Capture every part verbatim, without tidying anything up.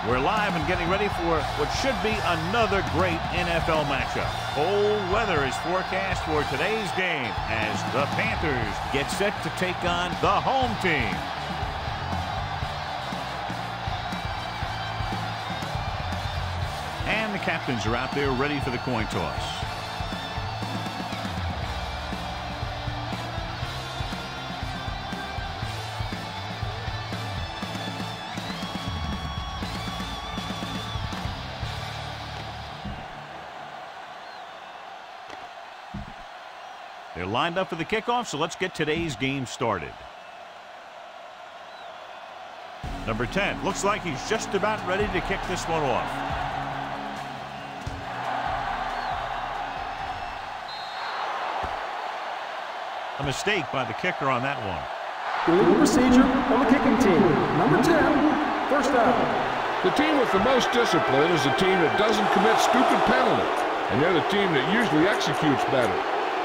We're live and getting ready for what should be another great N F L matchup. Cold weather is forecast for today's game as the Panthers get set to take on the home team. And the captains are out there ready for the coin toss. They're lined up for the kickoff, so let's get today's game started. Number ten, looks like he's just about ready to kick this one off. A mistake by the kicker on that one. Illegal procedure on the kicking team. Number ten, first down. The team with the most discipline is the team that doesn't commit stupid penalties, and they're the team that usually executes better.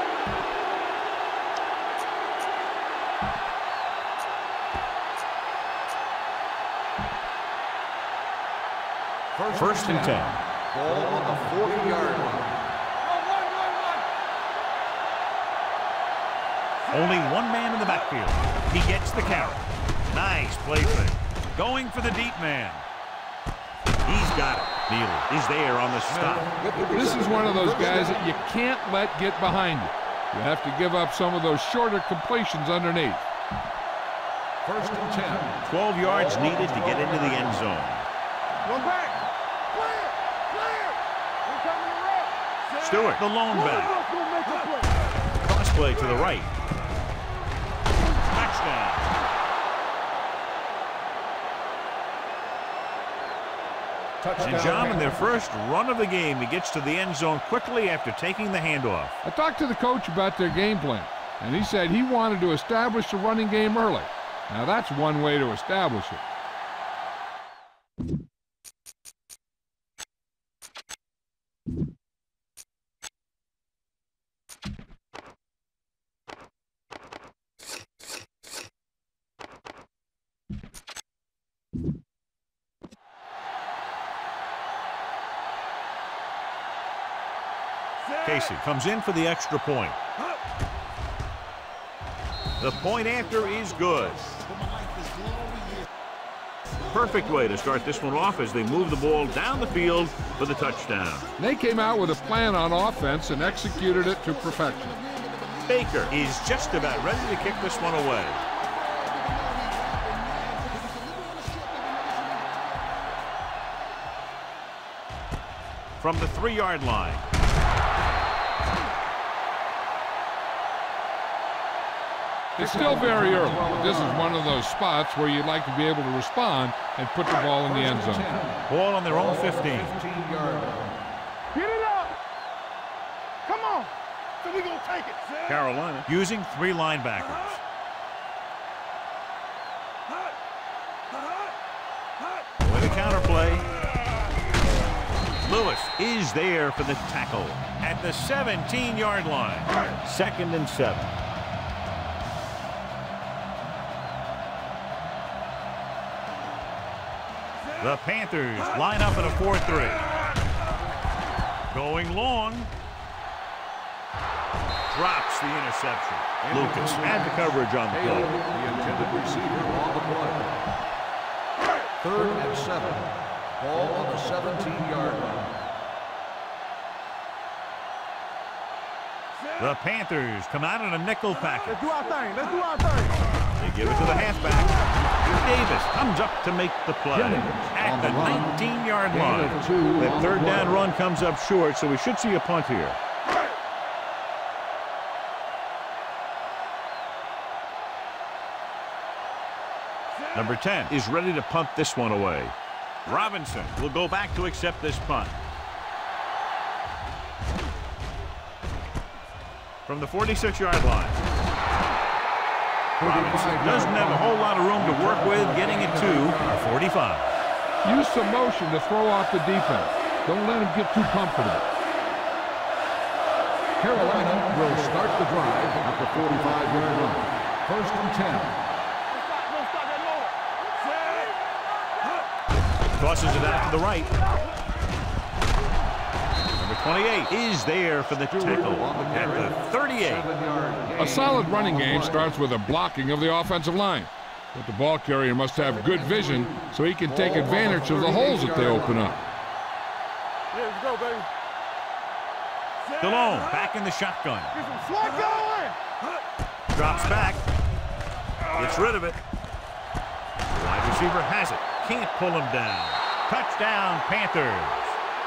First and ten. Ball on the forty-yard line. Only one man in the backfield. He gets the carry. Nice play fake. Going for the deep man. He's got it. Neely is there on the stop. This is one of those guys that you can't let get behind you. You have to give up some of those shorter completions underneath. First and ten. twelve yards needed to get into the end zone. Go back. Stewart, the lone back. Cross play to the right. Touchdown. Touchdown. And John, in their first run of the game, he gets to the end zone quickly after taking the handoff. I talked to the coach about their game plan, and he said he wanted to establish the running game early. Now that's one way to establish it. Casey comes in for the extra point. The point after is good. Perfect way to start this one off as they move the ball down the field for the touchdown. They came out with a plan on offense and executed it to perfection. Baker is just about ready to kick this one away. From the three-yard line. It's still very early, but this is one of those spots where you'd like to be able to respond and put the ball in the end zone. Ball on their own fifteen. Get it up. Come on. So we gonna take it. Carolina using three linebackers. With a counter play. Lewis is there for the tackle at the seventeen-yard line. Second and seven. The Panthers line up in a four three. Going long. Drops the interception. Lucas had the coverage on the play. The intended receiver on the play. Third and seven. Ball on the seventeen-yard line. The Panthers come out in a nickel package. Let's do our thing. Let's do our thing. They give it to the halfback. Davis comes up to make the play at the nineteen-yard line. That third down run comes up short, so we should see a punt here. Number ten is ready to punt this one away. Robinson will go back to accept this punt. From the forty-six-yard line. Robinson doesn't have a whole lot of room to work with, getting it to the forty-five. Use some motion to throw off the defense. Don't let him get too comfortable. Carolina will start the drive at the forty-five-yard line. First and ten. Tosses it out to the right. Number twenty-eight is there for the tackle at the thirty-eight. A solid running game starts with a blocking of the offensive line. But the ball carrier must have good vision so he can take advantage of the holes that they open up. Let's go, baby. DeLone back in the shotgun. Get some slack going. Drops back. Gets rid of it. The wide receiver has it. Can't pull him down. Touchdown, Panthers.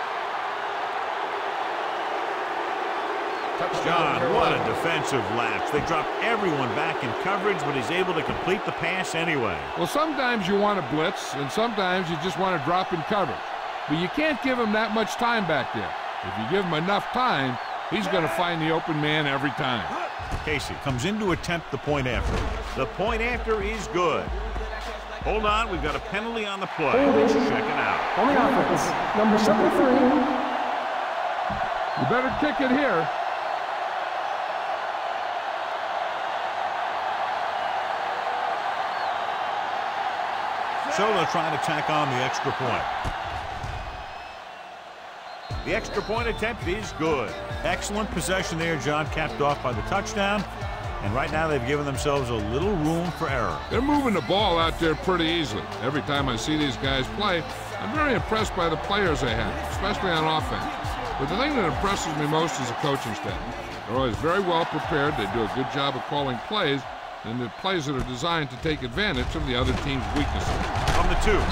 John, what a defensive lapse. They dropped everyone back in coverage, but he's able to complete the pass anyway. Well, sometimes you want to blitz, and sometimes you just want to drop in coverage. But you can't give him that much time back there. If you give him enough time, he's going to find the open man every time. Casey comes in to attempt the point after. The point after is good. Hold on, we've got a penalty on the play. Let's check it out. On the offense, number seventy-three. You better kick it here. So they'll try to tack on the extra point. The extra point attempt is good. Excellent possession there, John, capped off by the touchdown. And right now they've given themselves a little room for error. They're moving the ball out there pretty easily. Every time I see these guys play, I'm very impressed by the players they have, especially on offense. But the thing that impresses me most is the coaching staff. They're always very well prepared. They do a good job of calling plays, and the plays that are designed to take advantage of the other team's weaknesses. From the two.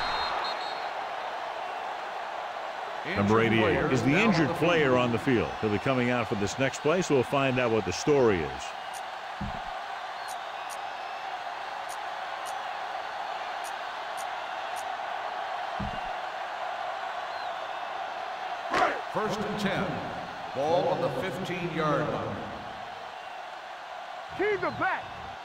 Number eighty-eight is the injured player on the field. He'll be coming out for this next play, so we'll find out what the story is. First and ten. Ball on the fifteen-yard line. Keep the back.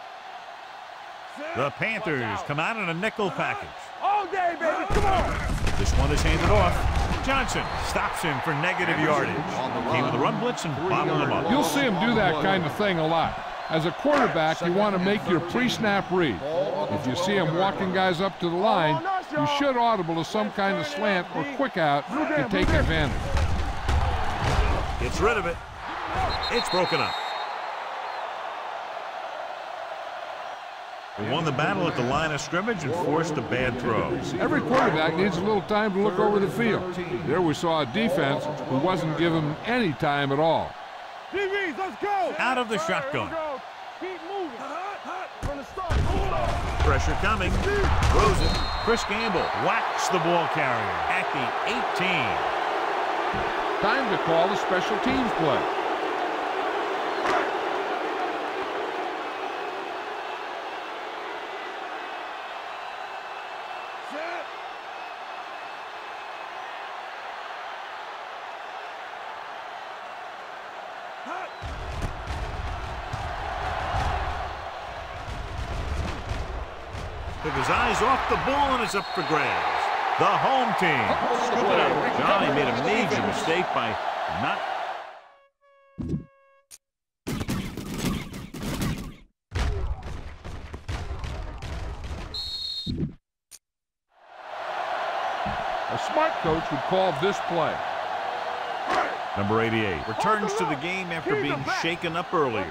The Panthers come out in a nickel package. All day, baby. Come on. This one is handed off. Johnson stops him for negative yardage. Came with a run blitz and bottled him up. You'll see him do that kind of thing a lot. As a quarterback, you want to make your pre-snap read. If you see him walking guys up to the line, you should audible to some kind of slant or quick out to take advantage. Gets rid of it. It's broken up. They won the battle at the line of scrimmage and forced a bad throw. Every quarterback needs a little time to look over the field. There we saw a defense who wasn't given any time at all. D Bs, let's go. Out of the shotgun. Keep moving. From the start. Pressure coming. Throws it. Chris Gamble whacks the ball carrier at the eighteen. Time to call the special teams play. Took his eyes off the ball and it's up for grabs. The home team. Scoop it up. Johnny made a major mistake by not. A smart coach would call this play. Number eighty-eight returns to the game after being shaken up earlier.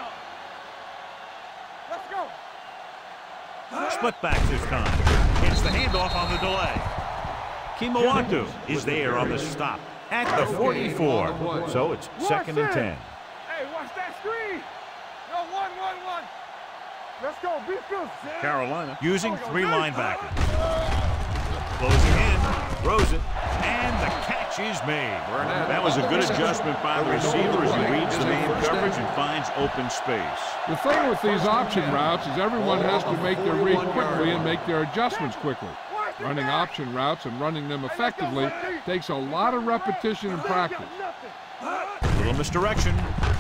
Let's go. Split back this time. It's the handoff on the delay. Kimawatu is there on the stop at the forty-four. So it's second and ten. Hey, watch that screen. No, one, one, one. Let's go. Be good. Carolina using three linebackers. Closing in, throws it, and the catch is made. That was a good adjustment by the receiver as he reads the man coverage and finds open space. The thing with these option routes is everyone has to make their read quickly and make their adjustments quickly. Running option routes and running them effectively takes a lot of repetition and practice. Little misdirection.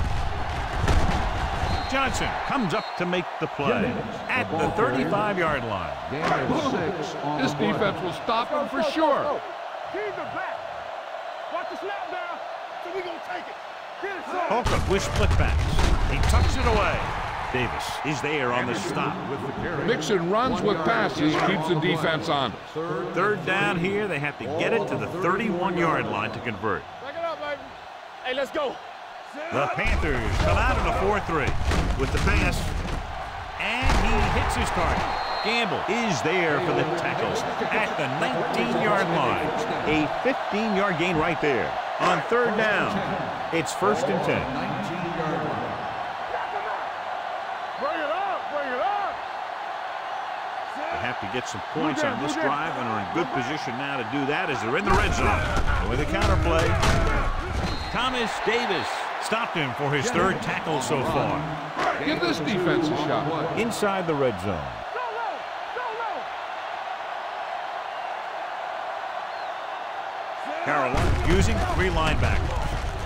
Johnson comes up to make the play at the thirty-five-yard line. This defense will stop him for sure. Keep the back. Watch the snap down. So we gonna take it. Get it, son. Holcomb with split backs. He tucks it away. Davis is there on the stop. Mixing runs with passes keeps the defense honest. Third down here. They have to get it to the thirty-one yard line to convert. Back it up, baby. Hey, let's go. The Panthers come out in a four three with the pass, and he hits his target. Gamble is there for the tackles at the nineteen yard line. A fifteen yard gain right there. On third down, it's first and ten. Bring it up, bring it up. They have to get some points on this drive and are in good position now to do that as they're in the red zone. With a counterplay, Thomas Davis stopped him for his third tackle so far. Give this defense a shot. Inside the red zone. Carolina using three linebackers.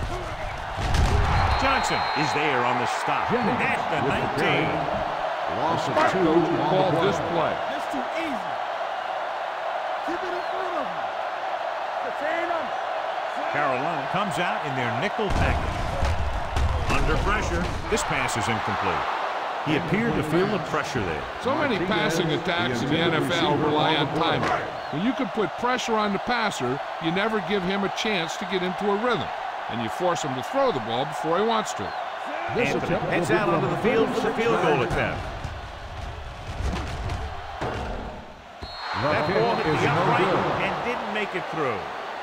Johnson is there on the stop at the nineteen. Loss of two to call this play. It's too easy. Keep it in front of him. Contain him. Carolina comes out in their nickel package. Under pressure, this pass is incomplete. He appeared to feel the pressure there. So many passing attacks in the N F L rely on timing. When you can put pressure on the passer, you never give him a chance to get into a rhythm, and you force him to throw the ball before he wants to. Anthony heads out onto the field for the field goal attempt. That ball hit the upright and didn't make it through.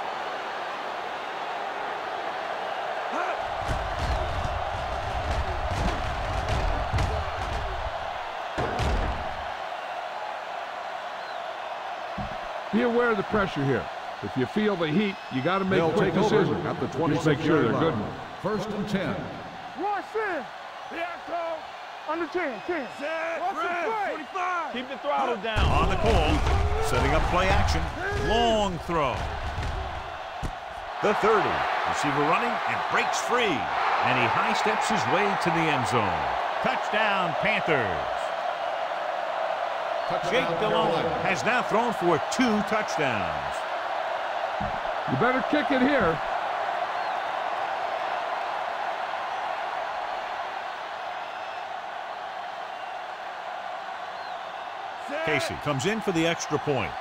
Be aware of the pressure here. If you feel the heat, you got to make a quick decision. At the Just make sure they're good ones. First and ten. Rush in. Yeah, call. Under ten, ten. twenty-five. Keep the throttle down. On the call, setting up play action. Long throw. The thirty. Receiver running and breaks free. And he high steps his way to the end zone. Touchdown, Panthers. Jake Delhomme has now thrown for two touchdowns. You better kick it here. Casey comes in for the extra point.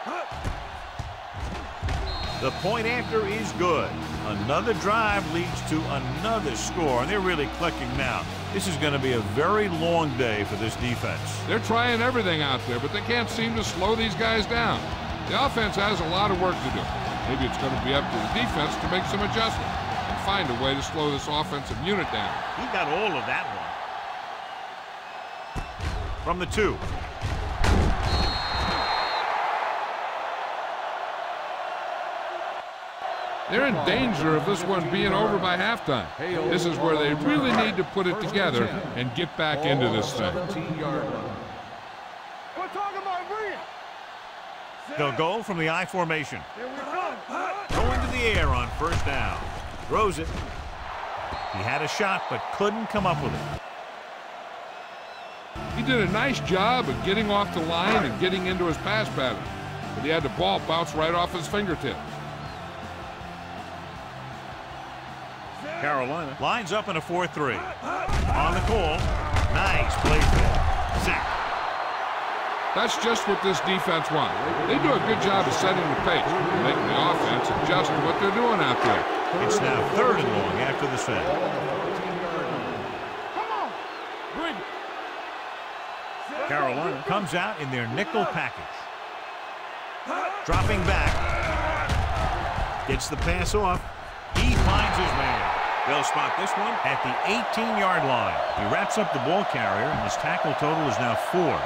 The point after is good. Another drive leads to another score, and they're really clicking now. This is going to be a very long day for this defense. They're trying everything out there, but they can't seem to slow these guys down. The offense has a lot of work to do. Maybe it's going to be up to the defense to make some adjustments and find a way to slow this offensive unit down. He got all of that one. From the two. They're in danger of this one being over by halftime. This is where they really need to put it together and get back into this thing. We're talking about bring it. They'll go from the I formation. Here we come. Go into the air on first down. Throws it. He had a shot but couldn't come up with it. He did a nice job of getting off the line and getting into his pass pattern, but he had the ball bounce right off his fingertip. Carolina lines up in a four three. On the call. Nice play there. Sack. That's just what this defense wants. They do a good job of setting the pace, making the offense adjust to what they're doing out there. It's now third and long after the set. Come on. Bring it. Carolina comes out in their nickel package. Dropping back. Gets the pass off. He finds his man. They'll spot this one at the eighteen yard line. He wraps up the ball carrier, and his tackle total is now four.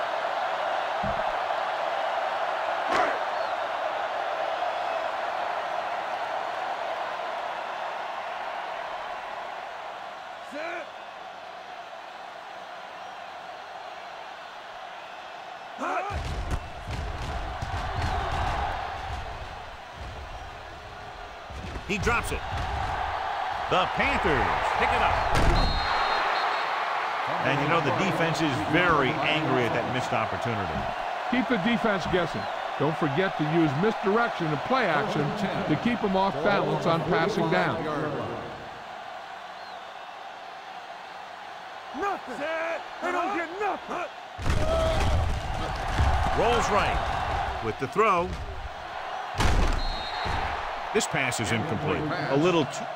He drops it. The Panthers pick it up. And you know the defense is very angry at that missed opportunity. Keep the defense guessing. Don't forget to use misdirection and play action to keep them off balance on passing down. Nothing. They don't get nothing. Rolls right with the throw. This pass is incomplete. A little too...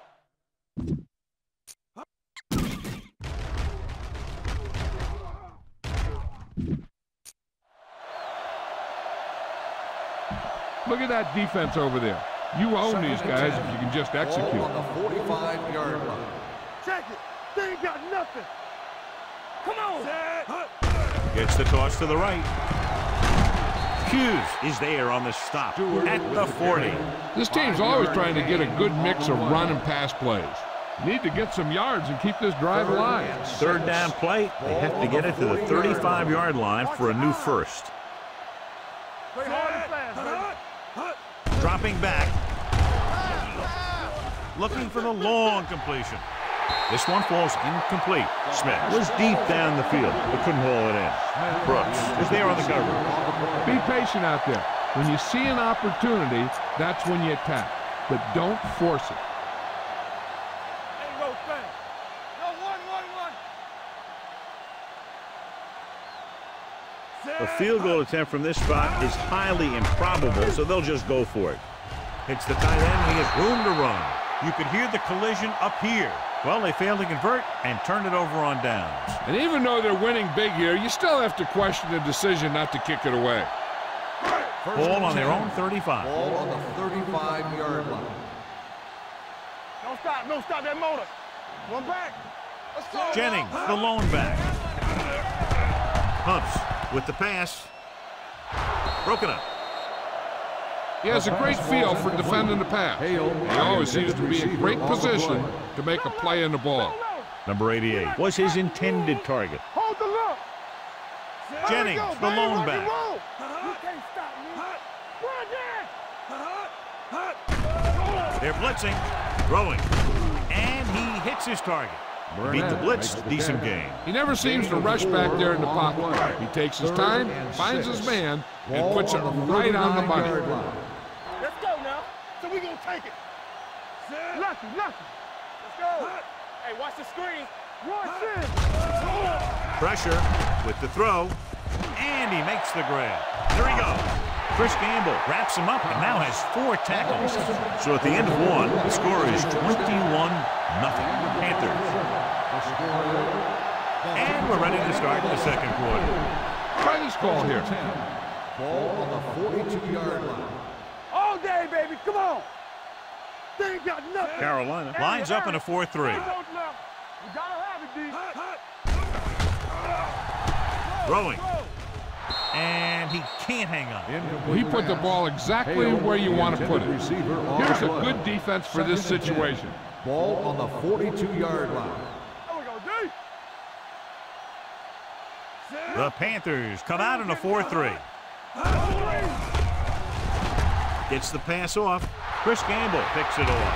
Look at that defense over there. You own these guys if you can just execute. Ball on the forty-five yard line. Check it. They ain't got nothing. Come on. Gets the toss to the right. Hughes is there on the stop at the forty. This team's always trying to get a good mix of run and pass plays. Need to get some yards and keep this drive alive. Third down play, they have to get it to the thirty-five yard line for a new first. Play hard and fast, baby. Dropping back. Looking for the long completion. This one falls incomplete. Smith was deep down the field, but couldn't haul it in. Brooks is there on the cover. Be patient out there. When you see an opportunity, that's when you attack. But don't force it. Ain't no thing. No, one, one, one. A field goal attempt from this spot is highly improbable, so they'll just go for it. Hits the tight end, and he has room to run. You could hear the collision up here. Well, they failed to convert and turned it over on downs. And even though they're winning big here, you still have to question the decision not to kick it away. Ball on their own thirty-five. Ball on the thirty-five yard line. Don't stop. Don't stop that motor. One back. Let's go. Jennings, the lone back. Humps with the pass. Broken up. He has a great feel for defending the pass. He always seems to be in great position to make a play in the ball. Number eighty-eight was his intended target. Hold the look. Jennings, Go, the baby, lone rock and back. roll. You can't stop me. Run, They're blitzing, throwing, and he hits his target. Beat the blitz, decent game. He never seems to rush back there in the pocket. He takes his time, finds his man, and puts it right on the money. Let's go now. So we gonna take it. Lucky, lucky. Let's go. Hey, watch the screen. Watch it. Pressure with the throw, and he makes the grab. There he goes. Chris Gamble wraps him up and now has four tackles. So at the end of one, the score is twenty-one nothing. Panthers. And we're ready to start the second quarter. Try this call here. Ball on the forty-two yard line. All day, baby. Come on. They ain't got nothing. Carolina lines up in a four three. We gotta have it, D. Throwing. And he can't hang on. He put the ball exactly where you want to put it. Here's a good defense for this situation. Ball on the forty-two yard line. There we go, D. The Panthers come out in a four three. Gets the pass off. Chris Gamble picks it off.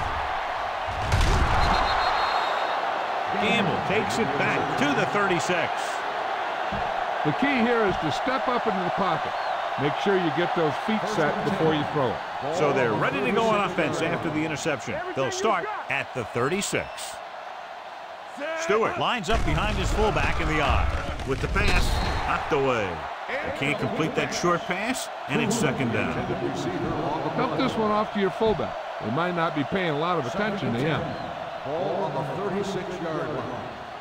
Gamble takes it back to the thirty-six. The key here is to step up into the pocket. Make sure you get those feet set before you throw it. So they're ready to go on offense after the interception. They'll start at the thirty-six. Stewart lines up behind his fullback in the eye. With the pass, knocked away. They can't complete that short pass, and it's second down. Dump this one off to your fullback. They might not be paying a lot of attention to him. Ball on the thirty-six yard line.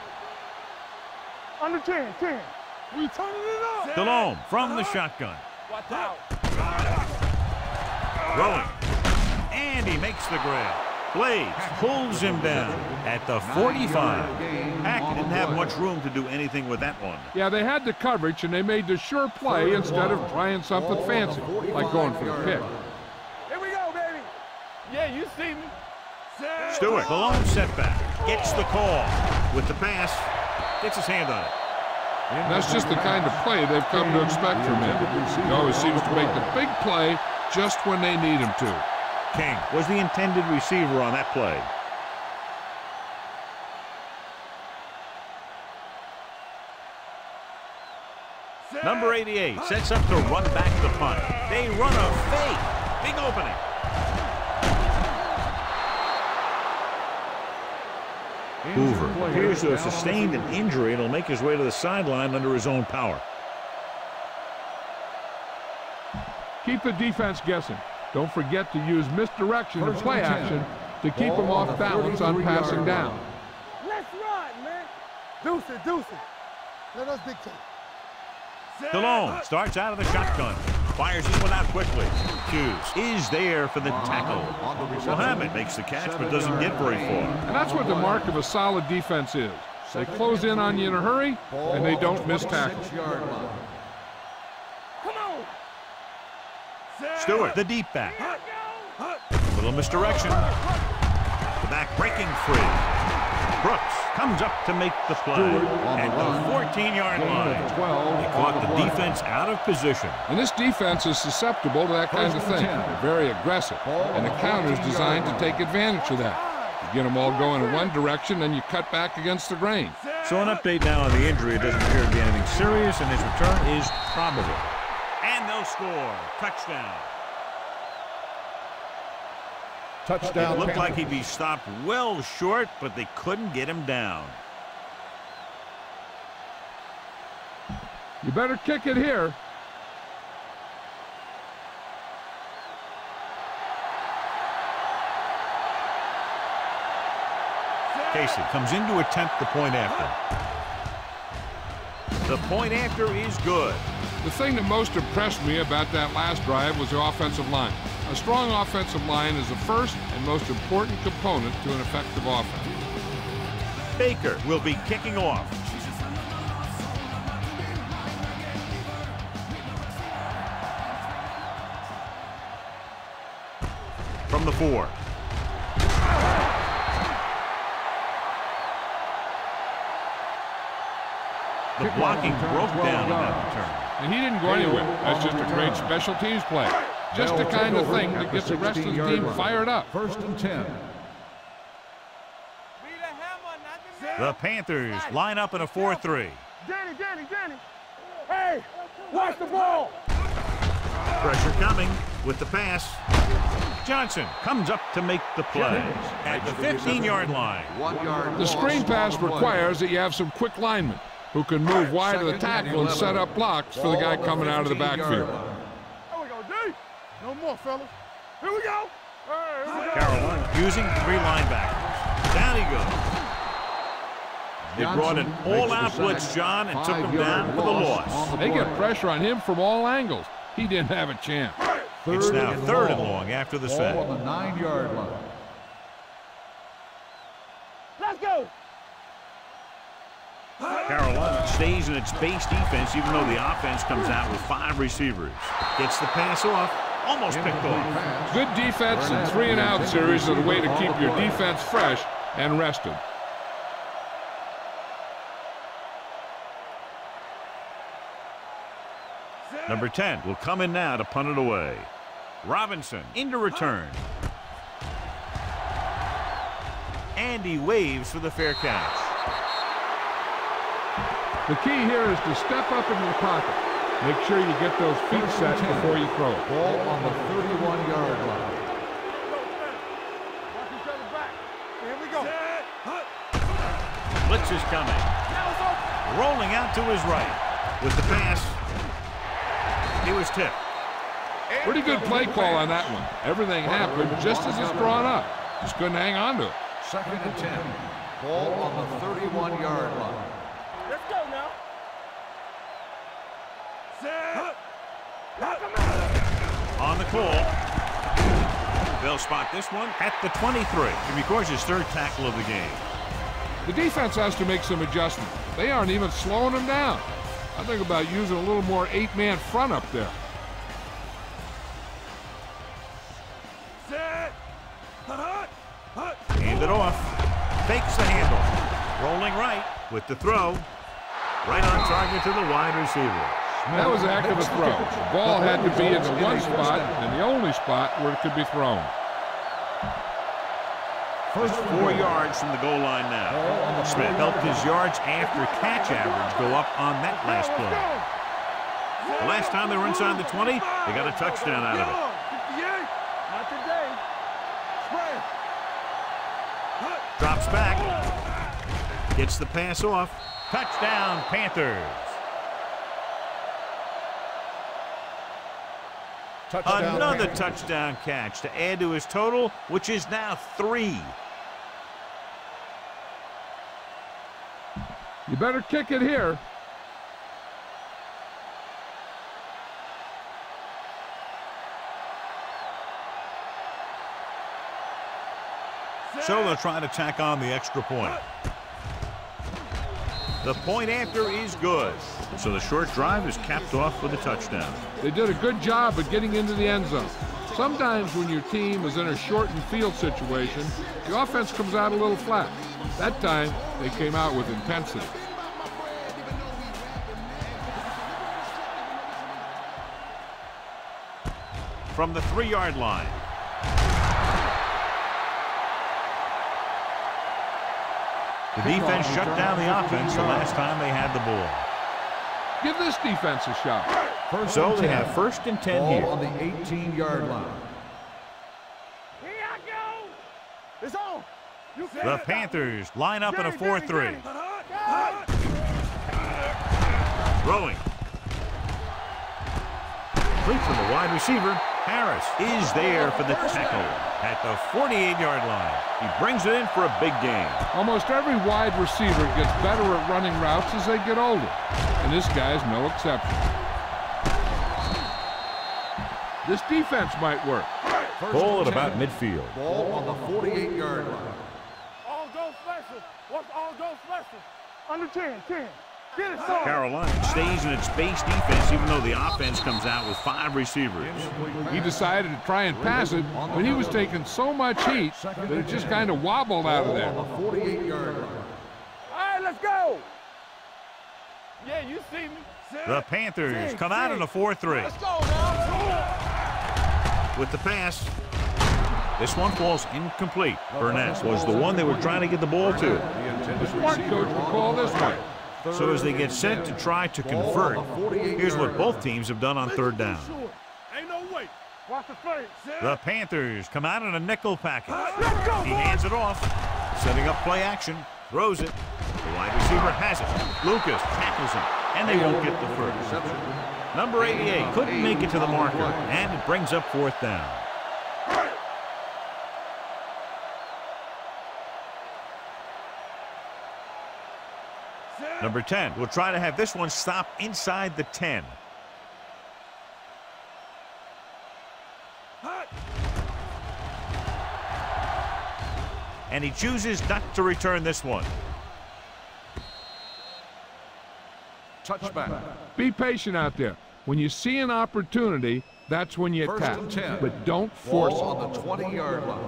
Under ten, ten. We turning it up. Delhomme from the shotgun. Watch out. Throwing. And he makes the grab. Blaze pulls him down at the forty-five. Hack didn't have much room to do anything with that one. Yeah, they had the coverage, and they made the sure play instead of trying something fancy, like going for the pick. Here we go, baby. Yeah, you see me. Stewart, the lone setback, gets the call. With the pass, gets his hand on it. And that's just the kind of play they've come to expect from him. He always seems to make the big play just when they need him to. King was the intended receiver on that play. Number eighty-eight sets up to run back the punt. They run a fake. Big opening. Hoover appears to have sustained an injury and will make his way to the sideline under his own power. Keep the defense guessing. Don't forget to use misdirection and play action to keep them off balance on passing down. Let's ride, man. Deuce it, deuce it. Let us dictate. DeLone starts out of the shotgun. Fires this one out quickly. Hughes is there for the tackle. Mohammed makes the catch but doesn't get very far. And that's what the mark of a solid defense is. They close in on you in a hurry, and they don't miss tackles. Come on. Stewart, the deep back. Little misdirection. The back breaking free. Brooks comes up to make the play at the fourteen-yard line. He caught the defense out of position. And this defense is susceptible to that kind of thing. They're very aggressive, and the counter is designed to take advantage of that. You get them all going in one direction, then you cut back against the grain. So an update now on the injury. It doesn't appear to be anything serious, and his return is probable. And they'll score. Touchdown. Touchdown. It looked like he'd be stopped well short, but they couldn't get him down. You better kick it here. Casey comes in to attempt the point after. The point after is good. The thing that most impressed me about that last drive was the offensive line. A strong offensive line is the first and most important component to an effective offense. Baker will be kicking off. From the four. The blocking broke down on that return. And he didn't go anywhere. That's just a great special teams play. Just the kind of thing that gets the rest of the team fired up. First and ten. The Panthers line up in a four three. Danny, Danny, Danny. Hey, watch the ball. Pressure coming with the pass. Johnson comes up to make the play at the fifteen-yard line. The screen pass requires that you have some quick linemen who can move wide of the tackle and set up blocks for the guy coming out of the backfield. There we go, D. No more, fellas. Here we go. Hey, here we go. Carolina using three linebackers. Down he goes. They brought an all-out blitz, John, and took him down for the loss. They get pressure on him from all angles. He didn't have a chance. It's now third and long after the set. On the nine-yard line. Let's go. Carolina stays in its base defense, even though the offense comes out with five receivers. Gets the pass off, almost picked off. Good defense and three and out series are the way to keep your defense fresh and rested. Number ten will come in now to punt it away. Robinson into return. And he waves for the fair catch. The key here is to step up into the pocket. Make sure you get those feet set before you throw it. Ball on the thirty-one-yard line. Watch each other back. Here we go. Blitz is coming. Rolling out to his right. With the pass, he was tipped. Pretty good play call on that one. Everything happened just as it's drawn up. Just couldn't hang on to it. Second and ten. Ball on the thirty-one-yard line. Let's go now. On the call. They'll spot this one at the twenty-three. He records his third tackle of the game. The defense has to make some adjustments. They aren't even slowing them down. I think about using a little more eight-man front up there. Hand it off. Fakes the handle. Rolling right with the throw. Right on target to the wide receiver. That was a heck of a throw. The ball had to be in the one spot and the only spot where it could be thrown. First four yards from the goal line now. Smith helped his yards after catch average go up on that last play. The last time they were inside the twenty, they got a touchdown out of it. Not today. Spread. Drops back. Gets the pass off. Touchdown, Panthers. Touchdown, Another Panthers. touchdown catch to add to his total, which is now three. You better kick it here. So they'll try to tack on the extra point. The point after is good. So the short drive is capped off with a touchdown. They did a good job of getting into the end zone. Sometimes when your team is in a shortened field situation, the offense comes out a little flat. That time, they came out with intensity. From the three-yard line. The defense shut down the offense the last time they had the ball. Give this defense a shot. First So and they ten. have first and ten Ball here. on the eighteen-yard line. Here I go. It's on. You The Panthers line up in a four three. Throwing. Complete from the wide receiver. Harris is there for the tackle at the forty-eight-yard line. He brings it in for a big gain. Almost every wide receiver gets better at running routes as they get older, and this guy's no exception. This defense might work. First Ball and at about ten. midfield. Ball on the forty-eight-yard line. All go special. What's all go special? Under ten, ten. Get it, son. Carolina stays in its base defense even though the offense comes out with five receivers. He decided to try and pass it, but he was taking so much heat that it just kind of wobbled out of Ball there. on the forty-eight-yard line. All right, let's go. Yeah, you see me. The Panthers come out in a four three. Let's go now. With the pass. This one falls incomplete. Burnett was the one they were trying to get the ball to. The smart coach would call this one. So as they get set to try to convert, here's what both teams have done on third down. Ain't no way. Watch the face. The Panthers come out in a nickel package. Let's go, He boys. hands it off, setting up play action, throws it. The wide receiver has it. Lucas tackles him, and they won't get the first. Number eighty-eight couldn't make it to the marker, and it brings up fourth down. Number ten will try to have this one stop inside the ten. And he chooses not to return this one. Touchback. Be patient out there. When you see an opportunity, that's when you First attack. and ten. But don't force Ball it. on the twenty-yard line.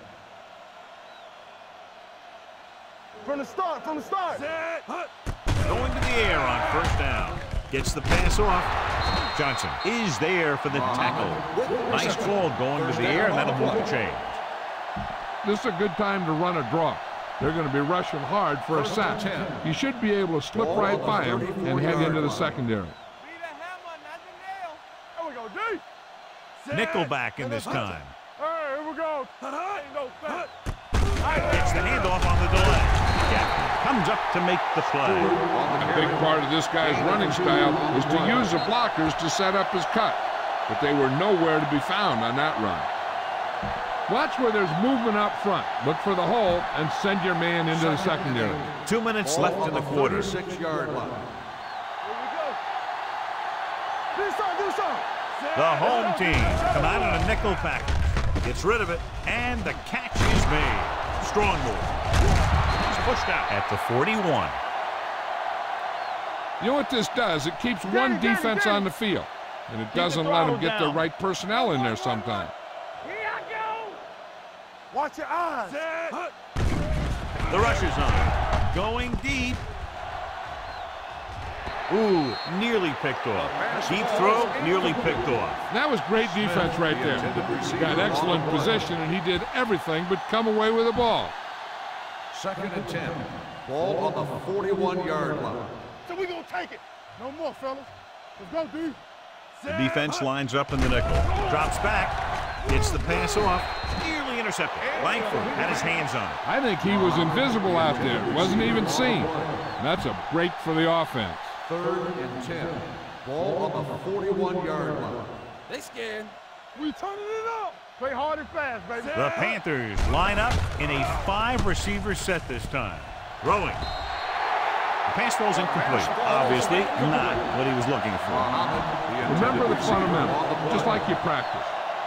From the start, from the start. Going to the air on first down. Gets the pass off. Johnson is there for the tackle. Nice ball going to the air, and that'll move the chain. This is a good time to run a draw. They're going to be rushing hard for a First sack. and ten. You should be able to slip Ball right on the by him and head thirty-four-yard into the line. secondary. Be the hammer, not the nail. There we go, D. Nickelback in this time. All right, here we go. Ain't no fat. Gets the handoff on the delay. Gaffney comes up to make the play. A big part of this guy's running style is to use the blockers to set up his cut. But they were nowhere to be found on that run. Watch where there's movement up front. Look for the hole and send your man into the secondary. Two minutes Ball left on in the the quarter. thirty-six-yard line. Here we go. Do something, do something. The home team come out in a nickel package. Gets rid of it, and the catch is made. Strong move. He's pushed out at the forty-one. You know what this does? It keeps one defense on the field, and it doesn't let them get the right personnel in there sometimes. Here I go. Watch your eyes. The rush is on. Going deep. Ooh, nearly picked off. Deep throw, nearly picked off. That was great defense right there. Got excellent position, and he did everything but come away with the ball. Second and ten. Ball on the forty-one-yard line. So we gonna take it. No more, fellas. Let's go, D. The defense lines up in the nickel. Drops back. Gets the pass off. Nearly intercepted. Langford had his hands on it. I think he was invisible out there. Wasn't even seen. And that's a break for the offense. Third and ten. Ball on the forty-one-yard line. They scared. We turning it up. Play hard and fast, baby. The Panthers line up in a five-receiver set this time. Throwing. The pass falls incomplete. Obviously not what he was looking for. Remember the fundamentals, just like you practice.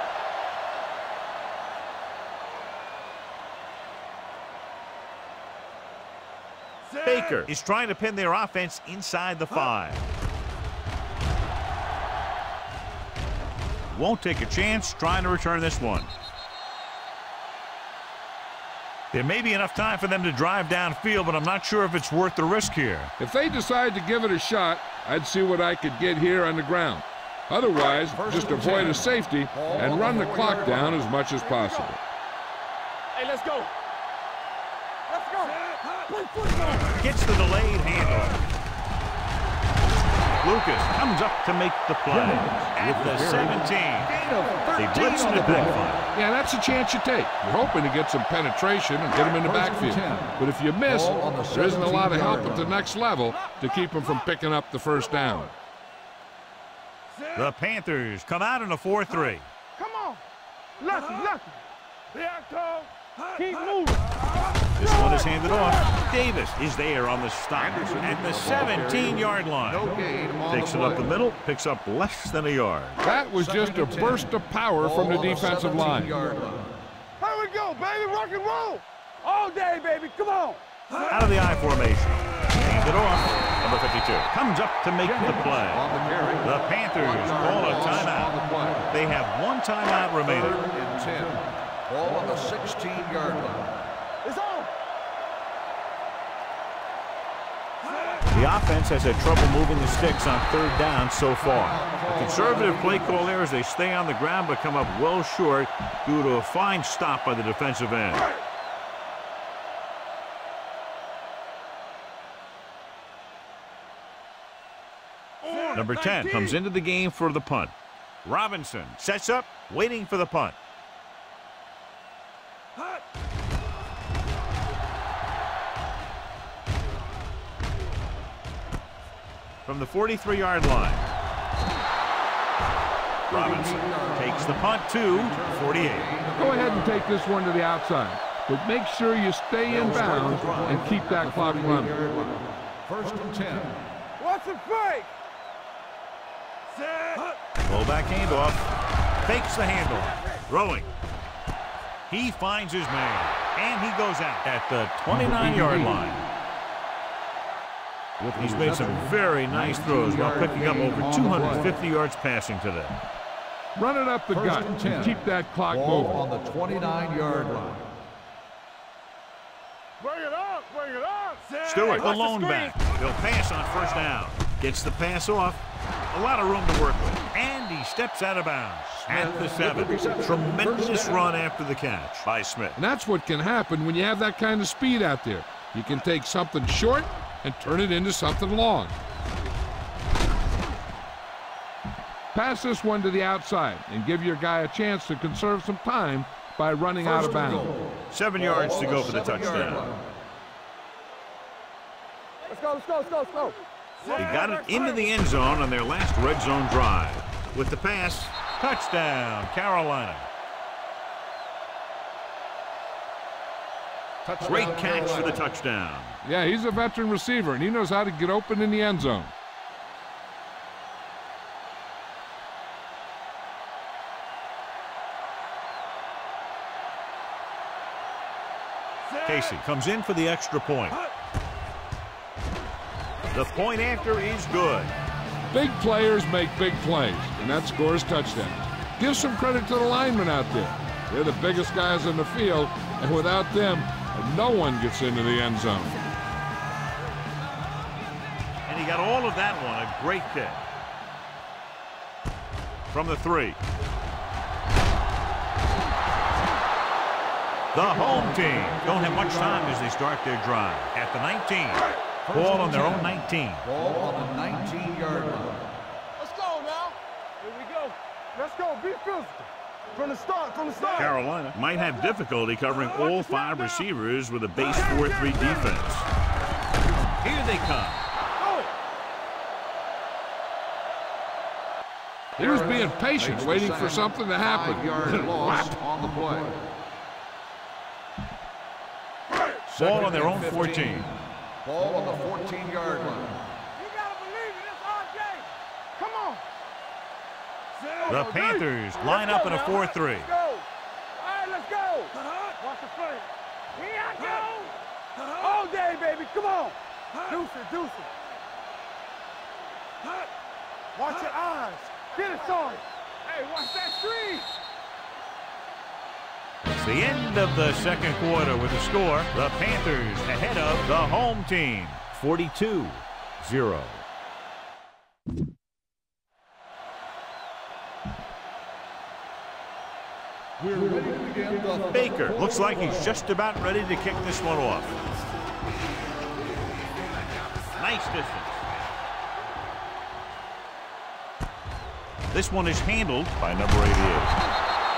Baker is trying to pin their offense inside the five. Won't take a chance trying to return this one. There may be enough time for them to drive downfield, but I'm not sure if it's worth the risk here. If they decide to give it a shot, I'd see what I could get here on the ground. Otherwise, just avoid a safety and run the clock down as much as possible. Hey, let's go. Let's go. Play football. Gets the delayed handoff. Lucas comes up to make the play at the seventeen. They blitz and it backfire. Yeah, that's a chance you take. You're hoping to get some penetration and get them in the backfield. But if you miss, there isn't a lot of help at the next level to keep them from picking up the first down. The Panthers come out in a four three. Come on. Lucky, lucky. There I come. Keep moving. This one is handed off. Davis is there on the stop at the seventeen-yard line. Takes it up the middle, picks up less than a yard. That was just a burst of power from the defensive line. Here we go, baby. Rock and roll. All day, baby. Come on. Out of the I formation. Handed off. Number fifty-two comes up to make the play. The Panthers call a timeout. They have one timeout remaining. Third and ten. Ball on the sixteen-yard line. It's on. The offense has had trouble moving the sticks on third down so far. A conservative play call there as they stay on the ground but come up well short due to a fine stop by the defensive end. Number ten comes into the game for the punt. Robinson sets up, waiting for the punt. From the forty-three-yard line. Robinson takes the punt to forty-eight. Go ahead and take this one to the outside, but make sure you stay in bounds and keep that clock running. First and ten. What's the fake? Fullback handoff. Fakes the handoff. Throwing. He finds his man, and he goes out at the twenty-nine-yard line. He's made some very nice throws while picking up over two hundred fifty yards passing today. Run it up the gut and keep that clock Ball moving. on the twenty-nine-yard line. Bring it up, bring it up. Stewart, the lone back. He'll pass on first down. Gets the pass off. A lot of room to work with. And he steps out of bounds at the seven. Tremendous run after the catch by Smith. And that's what can happen when you have that kind of speed out there. You can take something short and turn it into something long. Pass this one to the outside and give your guy a chance to conserve some time by running out of bounds. Seven yards to go for the touchdown. Let's go, let's go, let's go, let's go. They got it into the end zone on their last red zone drive. With the pass, touchdown, Carolina. Great catch for the touchdown. Yeah, he's a veteran receiver, and he knows how to get open in the end zone. Casey comes in for the extra point. The point after is good. Big players make big plays, and that scores touchdowns. Give some credit to the linemen out there. They're the biggest guys in the field, and without them, no one gets into the end zone. And he got all of that one. A great kick. From the three. The home team don't have much time as they start their drive. At the nineteen. Ball on their own nineteen. Ball on the nineteen-yard line. Let's go now. Here we go. Let's go. Be physical. From the start, from the start. Carolina might have difficulty covering all five receivers with a base four three defense. Here they come. He was being patient, waiting for something to happen. Loss on the play. Ball on their own fourteen. Ball on the fourteen-yard line. You gotta believe it. It's our game. Come on. The Panthers line up in a four three. Let's go. All right, let's go. Watch the play. Here I go. All day, baby. Come on. Deuce it, deuce it. Watch your eyes. Get it, sorry. Hey, watch that screen. It's the end of the second quarter with the score. The Panthers ahead of the home team, forty-two zero. We're ready to begin the Baker looks like he's just about ready to kick this one off. Nice distance. This one is handled by number eighty-eight.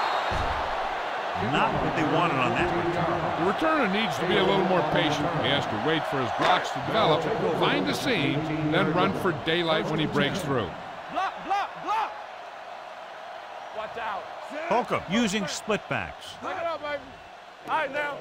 Not what they wanted on that return. The returner needs to be a little more patient. He has to wait for his blocks to develop, find a seam, then run for daylight when he breaks through. Block, block, block. Watch out. Holcomb using split backs. Pick it up, baby. All right, now.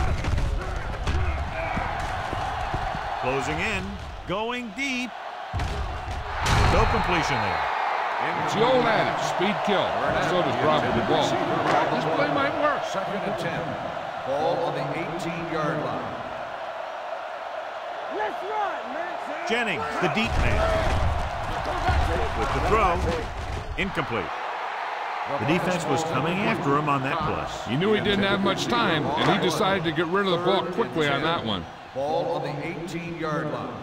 Closing in, going deep. No completion there. It's the old adage, speed kill. So does dropping the ball. This play might work. Second and ten. Ball on the eighteen-yard line. Let's run, man. Jennings, the deep man. With the throw, incomplete. The defense was coming after him on that play. He knew he didn't have much time, and he decided to get rid of the ball quickly on that one. Ball on the eighteen-yard line.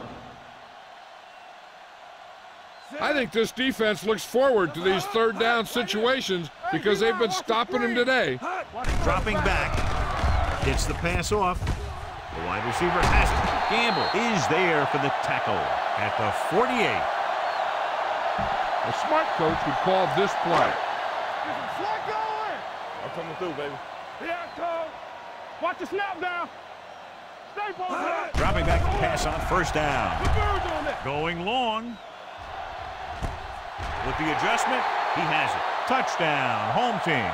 I think this defense looks forward to these third down situations because they've been stopping him today. Dropping back, gets the pass off. The wide receiver has it. Gamble is there for the tackle at the forty-eight. A smart coach would call this play. Slide going. I'm coming through, baby. Here I come. Watch the snap down. Stay focused. Dropping back to pass on first down. The bird's on that. Going long. With the adjustment, he has it. Touchdown, home team.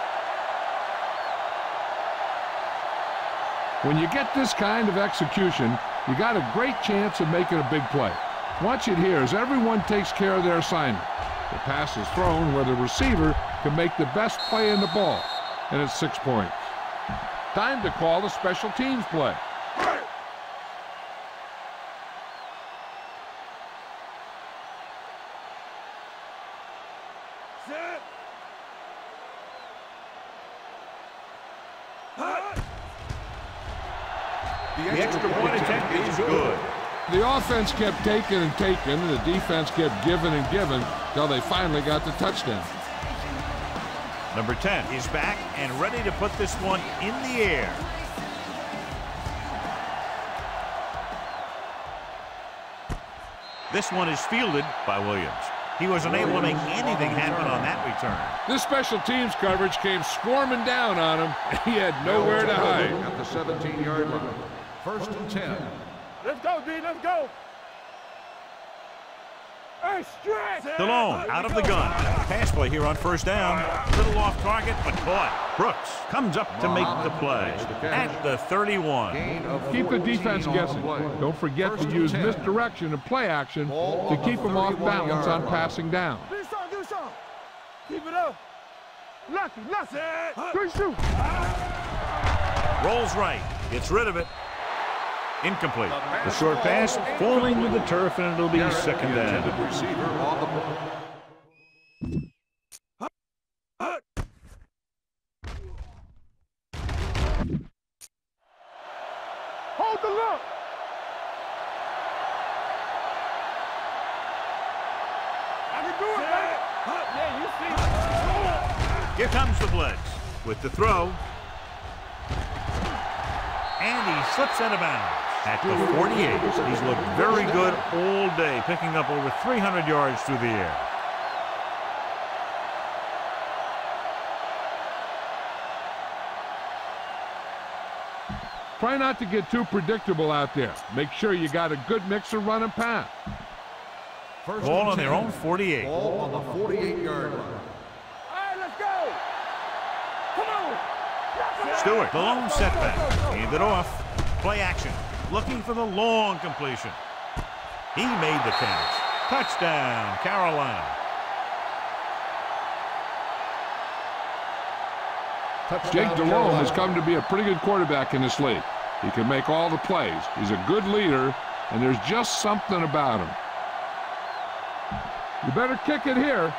When you get this kind of execution, you got a great chance of making a big play. Watch it here as everyone takes care of their assignment. The pass is thrown where the receiver can make the best play in the ball, and it's six points. Time to call the special teams play. The extra point attempt is good. The offense kept taking and taking, and the defense kept giving and giving until they finally got the touchdown. Number ten is back and ready to put this one in the air. This one is fielded by Williams. He was unable to make anything happen on that return. This special teams coverage came swarming down on him, and he had nowhere to hide. At the seventeen-yard line. First and ten. Let's go, D. Let's go. Hey, stretch. DeLone out of the gun. Pass play here on first down. Little off target, but caught. Brooks comes up to make the play at the thirty-one. Keep the defense guessing. Don't forget to use misdirection and play action to keep them off balance on passing down. Do something, do something. Keep it up. Lucky, lucky. Good shoot. Rolls right. Gets rid of it. Incomplete. The short pass falling to the turf, and it'll be second down. Receiver on the ball. Hold the look. I can do it, man. Yeah, you see. Here comes the blitz with the throw. And he slips out of bounds at the forty-eight. He's looked very good all day, picking up over three hundred yards through the air. Try not to get too predictable out there. Make sure you got a good mix of run and pass. First Ball on and their ten. own forty-eight. Ball on the forty-eight yard line. All right, let's go. Come on. Stewart, the lone setback. Hand it off. Play action. Looking for the long completion. He made the catch. Touchdown, Carolina. Jake Delhomme has come to be a pretty good quarterback in this league. He can make all the plays. He's a good leader, and there's just something about him. You better kick it here.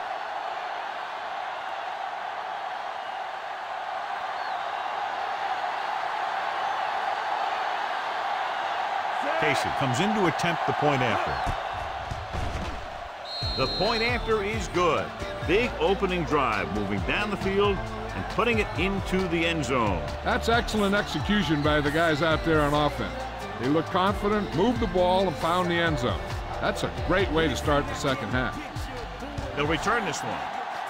Casey comes in to attempt the point after. The point after is good. Big opening drive, moving down the field and putting it into the end zone. That's excellent execution by the guys out there on offense. They look confident, moved the ball, and found the end zone. That's a great way to start the second half. They'll return this one.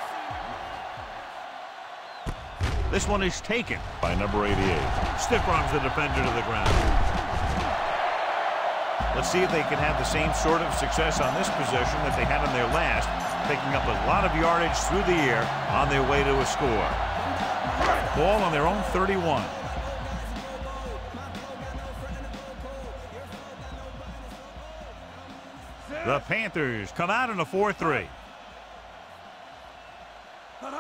This one is taken by number eighty-eight. Stiff arms the defender to the ground. Let's see if they can have the same sort of success on this possession that they had on their last, picking up a lot of yardage through the air on their way to a score. Ball on their own thirty-one. The Panthers come out in a four three. Come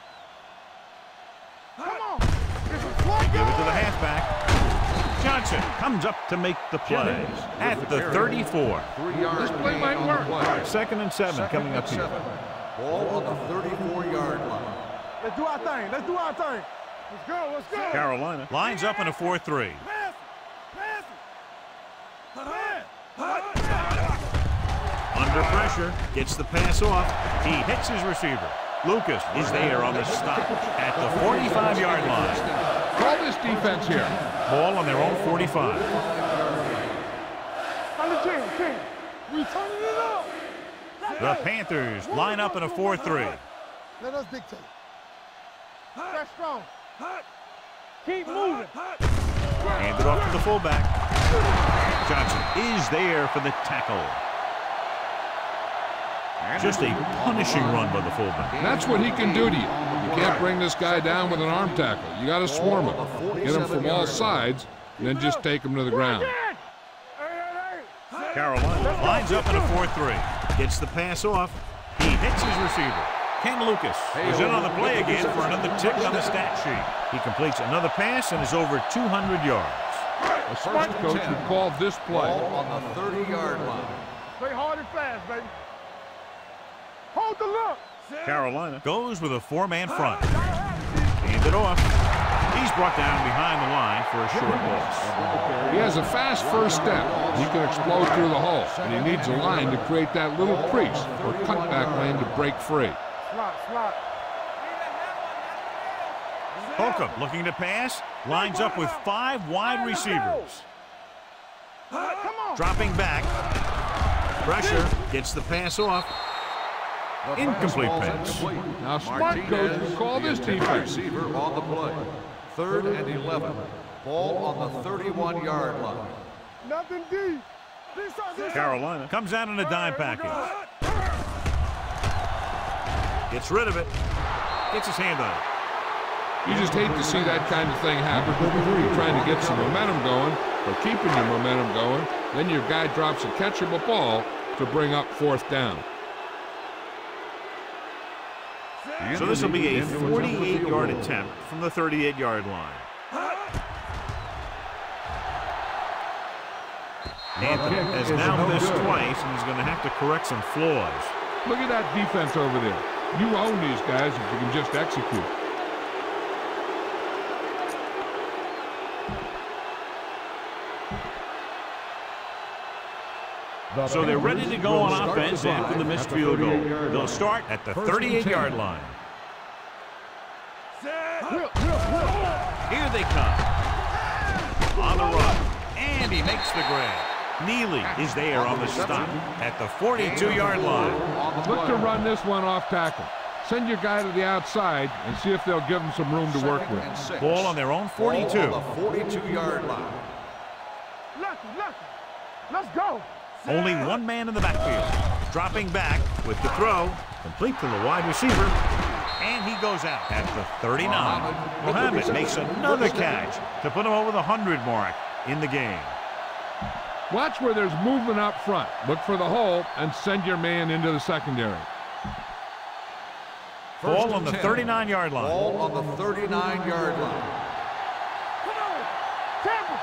on. Give it to the halfback. Johnson comes up to make the play at the thirty-four. This play might work. Second and seven Second coming and up here. seven. Ball on the thirty-four yard line. Let's do our thing. Let's do our thing. Let's go. Let's go. Carolina lines up in a four three. Pass it. Pass it. Under pressure, gets the pass off. He hits his receiver. Lucas is there on the stop at the forty-five yard line. Call this defense here. Ball on their own forty-five. On the team, team. We turning it up. The Panthers line up in a four three. Let us dictate. That's strong. Keep moving. Hand it off to the fullback. Johnson is there for the tackle. Just a punishing run by the fullback. That's what he can do to you. You can't bring this guy down with an arm tackle. You got to swarm him. Get him from all sides, and then just take him to the ground. Carolina lines up in a four three. Gets the pass off. He hits his receiver. Ken Lucas is in on the play again for another tick on the stat sheet. He completes another pass and is over two hundred yards. A smart coach would call this play. Ball on the thirty yard line. Play hard and fast, baby. Hold the look. Carolina goes with a four-man front. Hand it off. He's brought down behind the line for a short loss. He has a fast first step. He can explode through the hole, and he needs a line to create that little crease or cutback lane to break free. Slot, slot. Holcomb looking to pass. Lines up with five wide receivers. Come on. Dropping back. Pressure. Gets the pass off. Incomplete pass. Now, smart coach would call this defense. Receiver on the play. Third and eleven. Ball on the thirty-one yard line. Nothing deep. This side, this side. Carolina comes out in a dime package. Gets rid of it. Gets his hand on it. You just hate to see that kind of thing happen. You're trying to get some momentum going, or keeping your momentum going. Then your guy drops a catchable ball to bring up fourth down. So this will be a forty-eight yard attempt from the thirty-eight yard line. Anthony has now missed twice, and he's going to have to correct some flaws. Look at that defense over there. You own these guys if you can just execute. So they're ready to go on offense after the missed field goal. They'll start at the thirty-eight yard line. Here they come. On the run. And he makes the grab. Neely is there on the stop at the forty-two yard line. Look to run this one off tackle. Send your guy to the outside and see if they'll give him some room to work with. Ball on their own forty-two. Ball on the forty-two-yard line. Lucky, lucky. Let's go. Only one man in the backfield. Dropping back with the throw. Complete to the wide receiver. And he goes out at the thirty-nine. Muhammad makes another catch to put him over the one hundred mark in the game. Watch where there's movement up front. Look for the hole and send your man into the secondary. Ball on the thirty-nine-yard line. Ball on the thirty-nine-yard line. Come on. Tampa.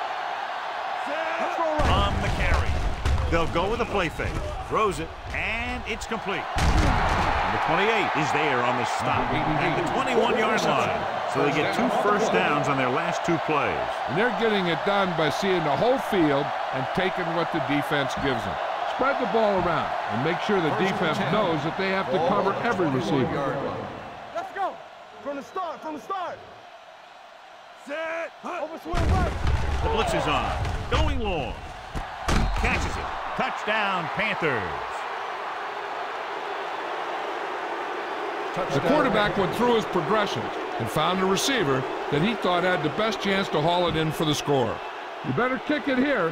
On the carry. They'll go with a play fake. Throws it, and it's complete. Number twenty-eight is there on the stop at the twenty-one-yard line. So they get two first downs on their last two plays. And they're getting it done by seeing the whole field and taking what the defense gives them. Spread the ball around and make sure the defense knows that they have to cover every receiver. Let's go. From the start, from the start. Set. Over swing right. The blitz is on. Going long. Catches it. Touchdown, Panthers. The quarterback went through his progressions and found a receiver that he thought had the best chance to haul it in for the score. You better kick it here.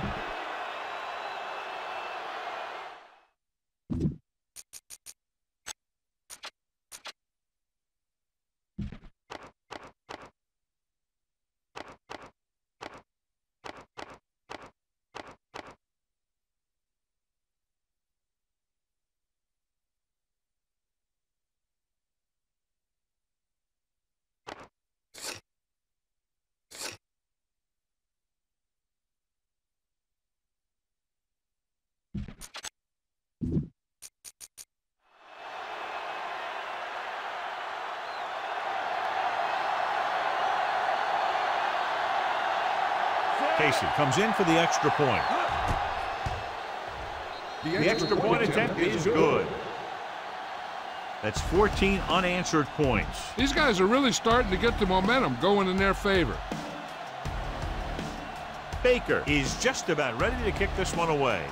Casey comes in for the extra point. The extra point attempt is good. That's fourteen unanswered points. These guys are really starting to get the momentum going in their favor. Baker is just about ready to kick this one away.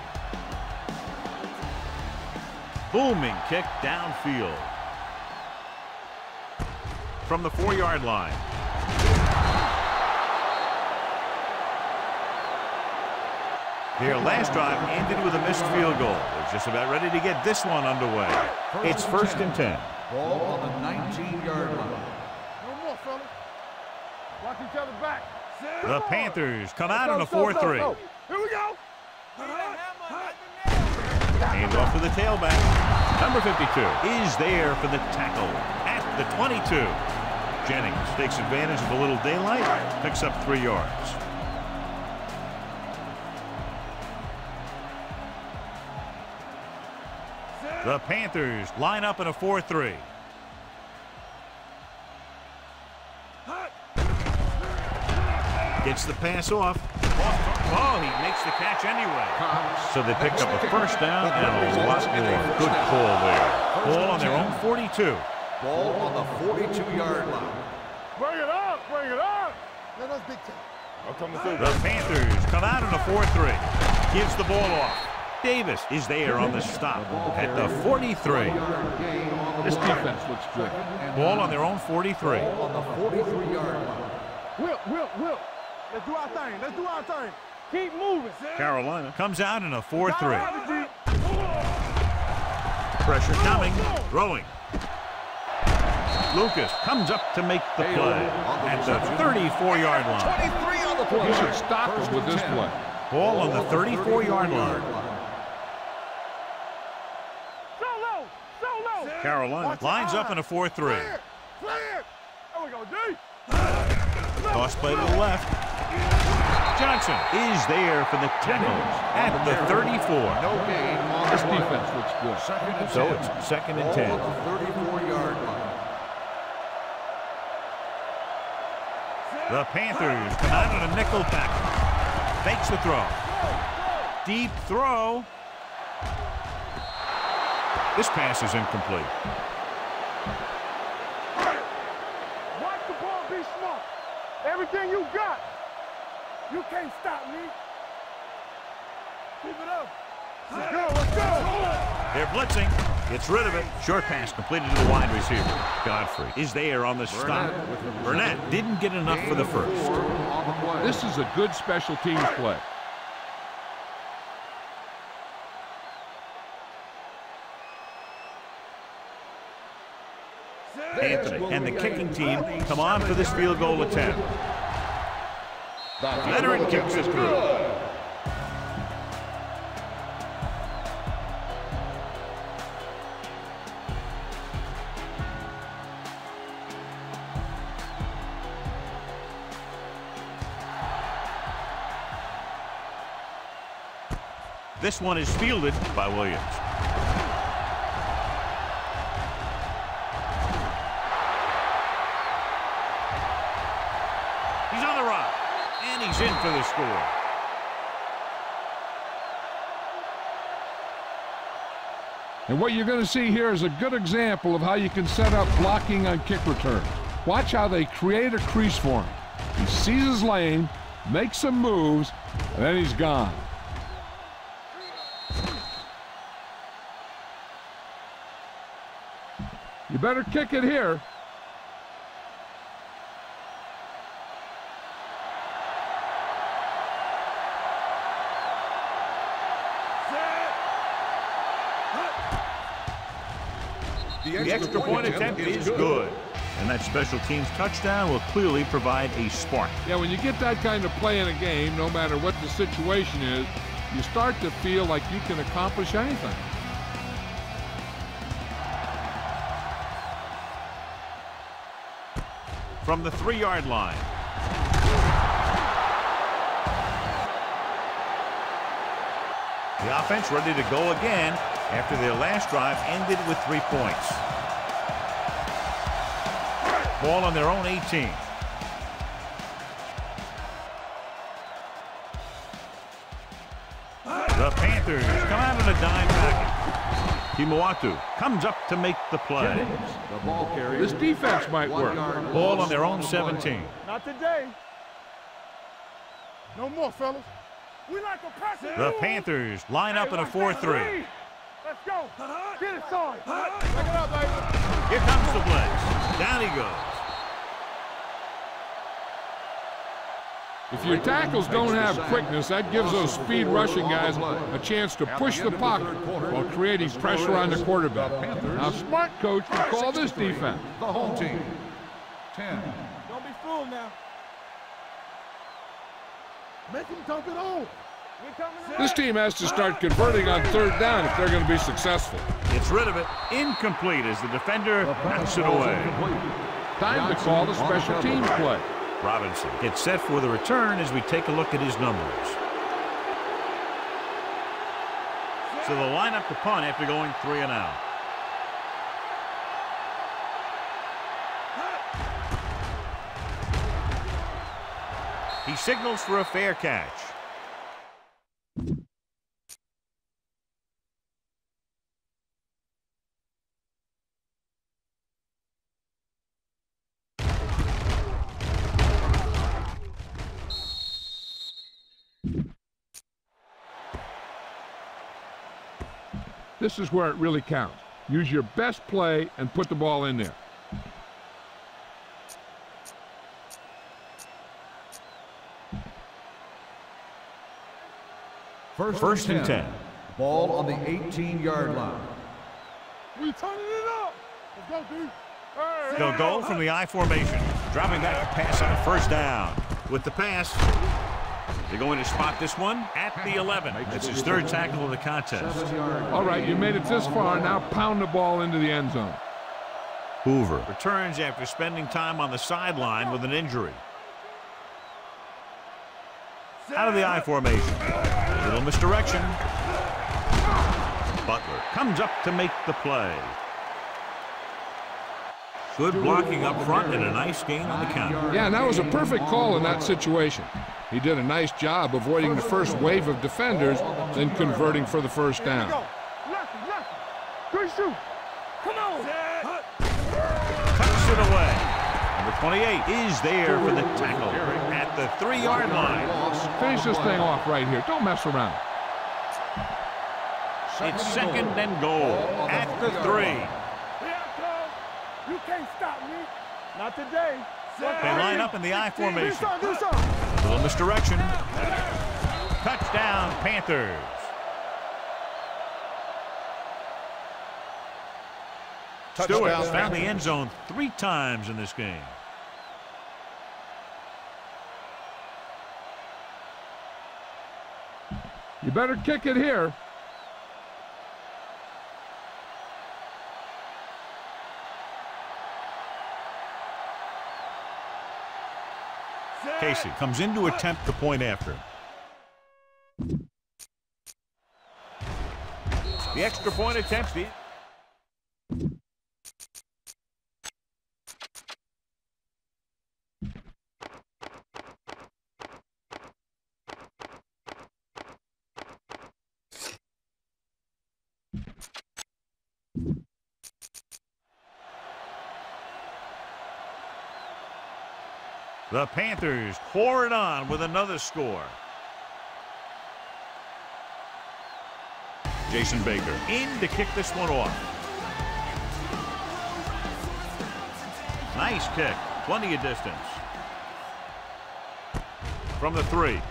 Booming kick downfield. From the four-yard line. Their last drive ended with a missed field goal. They're just about ready to get this one underway. It's first and ten. Ball on the nineteen-yard line. No more, fellas. Watch each other back. The Panthers come out in a four three. Here we go. Hands off to the tailback. Number fifty-two is there for the tackle at the twenty-two. Jennings takes advantage of a little daylight, picks up three yards. The Panthers line up in a four three. Gets the pass off. Oh, he makes the catch anyway. So they picked up a first down and a lot more. Good call there. Ball on their own forty-two. Ball on the forty-two-yard line. Bring it up, bring it up. Let us big time. I'm coming through. The Panthers come out in a four three. Gives the ball off. Davis is there on the stop at the forty-three. This defense looks good. Ball on their own forty-three. Ball on the forty-three-yard line. Whip, whip, whip. Let's do our thing. Let's do our thing. Keep moving. Carolina comes out in a four three. Pressure coming. Throwing. Lucas comes up to make the play at the thirty-four-yard line. twenty-three on the play. You should stop him with this play. Ball on the thirty-four-yard line. Solo, solo. Carolina lines up in a four three. Clear, clear. There we go, D. Toss play to the left. Johnson is there for the tackle at the thirty-four. No gain on This the play. defense looks good. Second and So ten. it's second and Ball ten. on the thirty-four-yard line. The Panthers come out in a nickel tackle. Fakes the throw. Deep throw. This pass is incomplete. Watch the ball, be smart. Everything you got. You can't stop me. Keep it up. Let's go, let's go. They're blitzing. Gets rid of it. Short pass completed to the wide receiver. Godfrey is there on the stop. Burnett didn't get enough for the first. This is a good special teams play. Anthony and the kicking team come on for this field goal attempt. Leonard kicks it through. This one is fielded by Williams. He's on the run, and he's in for the score. And what you're going to see here is a good example of how you can set up blocking on kick returns. Watch how they create a crease for him. He sees his lane, makes some moves, and then he's gone. You better kick it here. The extra point attempt is good. And that special teams touchdown will clearly provide a spark. Yeah, when you get that kind of play in a game, no matter what the situation is, you start to feel like you can accomplish anything. From the three-yard line. The offense ready to go again after their last drive ended with three points. Ball on their own eighteen. The Panthers come out in a dime package. Kimoatu comes up to make the play. The ball carrier. This defense might work. Ball on their own seventeen. Not today. No more, fellas. We like a press. The Panthers line up in a four three. Let's go. Get it started. Back it up, baby. Here comes the blitz. Down he goes. If your tackles don't have quickness, that gives those speed rushing guys a chance to push the pocket while creating pressure on the quarterback. Now, smart coach will call this defense. The home team. ten. Don't be fooled now. Make him dump it on. This team has to start converting on third down if they're going to be successful. Gets rid of it. Incomplete as the defender knocks it away. Time to call the special teams play. Robinson gets set for the return as we take a look at his numbers. So they'll line up the punt after going three and out. He signals for a fair catch. This is where it really counts. Use your best play and put the ball in there. First, First and ten. Ball on the eighteen-yard line. We turning it up. Let's go, dude. Hey, They'll go from the I formation, dropping back to pass on first down. With the pass, they're going to spot this one at the eleven. That's his third tackle of the contest. All right, you made it this far. Now pound the ball into the end zone. Hoover returns after spending time on the sideline with an injury. Out of the I formation. Little misdirection. Butler comes up to make the play. Good blocking up front and a nice gain on the counter. Yeah, and that was a perfect call in that situation. He did a nice job avoiding the first wave of defenders, then converting for the first down. Lefty, lefty. Good shoot. Come on. Cuts it away. Number twenty-eight is there for the tackle at the three-yard line. Finish this thing off right here. Don't mess around. It's second and goal at the three. You can't stop me. Not today. They line up in the I formation. Do something, do something. Little misdirection. Touchdown, Panthers. Stewart found the end zone three times in this game. You better kick it here. Casey comes in to attempt the point after. The extra point attempt. The The Panthers pour it on with another score. Jason Baker in to kick this one off. Nice kick. Plenty of distance. From the three.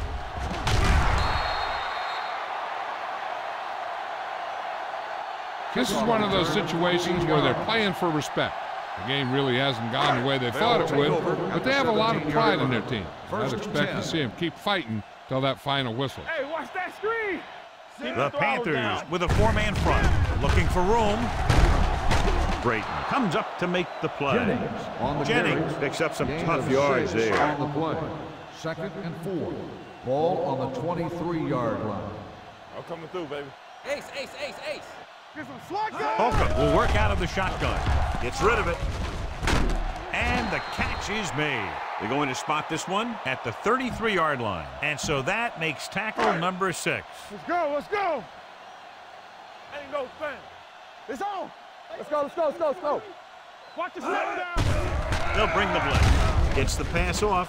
This is one of those situations where they're playing for respect. The game really hasn't gone the way they thought it would, but they have a lot of pride in their team. I'd expect to see them keep fighting till that final whistle. Hey, watch that screen. The Panthers with a four-man front, looking for room. Brayton comes up to make the play. Jennings, On the Jennings carry. picks up some Gain tough of yards six there. on the play. Second and four. Ball on the twenty-three yard line. I'm coming through, baby. Ace, ace, ace, ace. Get some slot gun. Holcomb will work out of the shotgun. Gets rid of it. And the catch is made. They're going to spot this one at the thirty-three yard line. And so that makes tackle number six. Let's go, let's go. Ain't no thing. It's on. Let's go, let's go, let's go, let's go. Watch the settle down. They'll bring the blitz. Gets the pass off.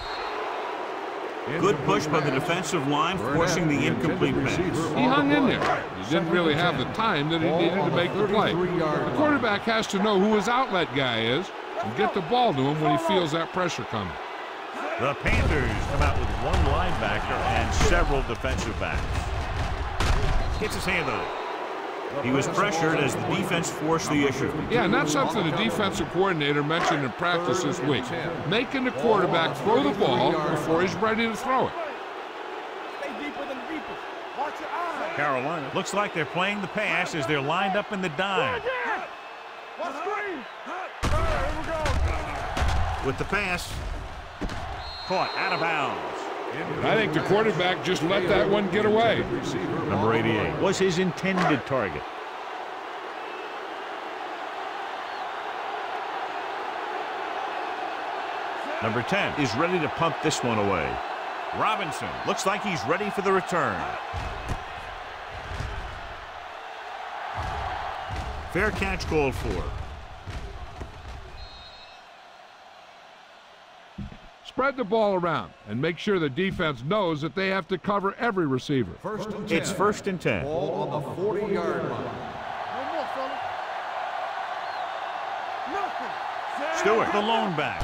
Good push by the defensive line, forcing the incomplete pass. He hung in there. He didn't really have the time that he needed to make the play. The quarterback has to know who his outlet guy is and get the ball to him when he feels that pressure coming. The Panthers come out with one linebacker and several defensive backs. Gets his hand on it. He was pressured as the defense forced the issue. Yeah, and that's something the defensive coordinator mentioned in practice this week. Making the quarterback throw the ball before he's ready to throw it. Stay deeper than the deepest. Watch your eyes. Carolina looks like they're playing the pass as they're lined up in the dime. Watch screen. Here we go. With the pass, caught out of bounds. I think the quarterback just let that one get away. Number eighty-eight was his intended target. Number ten is ready to punt this one away. Robinson looks like he's ready for the return. Fair catch called for. Spread the ball around and make sure the defense knows that they have to cover every receiver. First and ten. It's first and ten. Ball on the forty yard line. One more, fella. Nothing. Stewart, the lone back.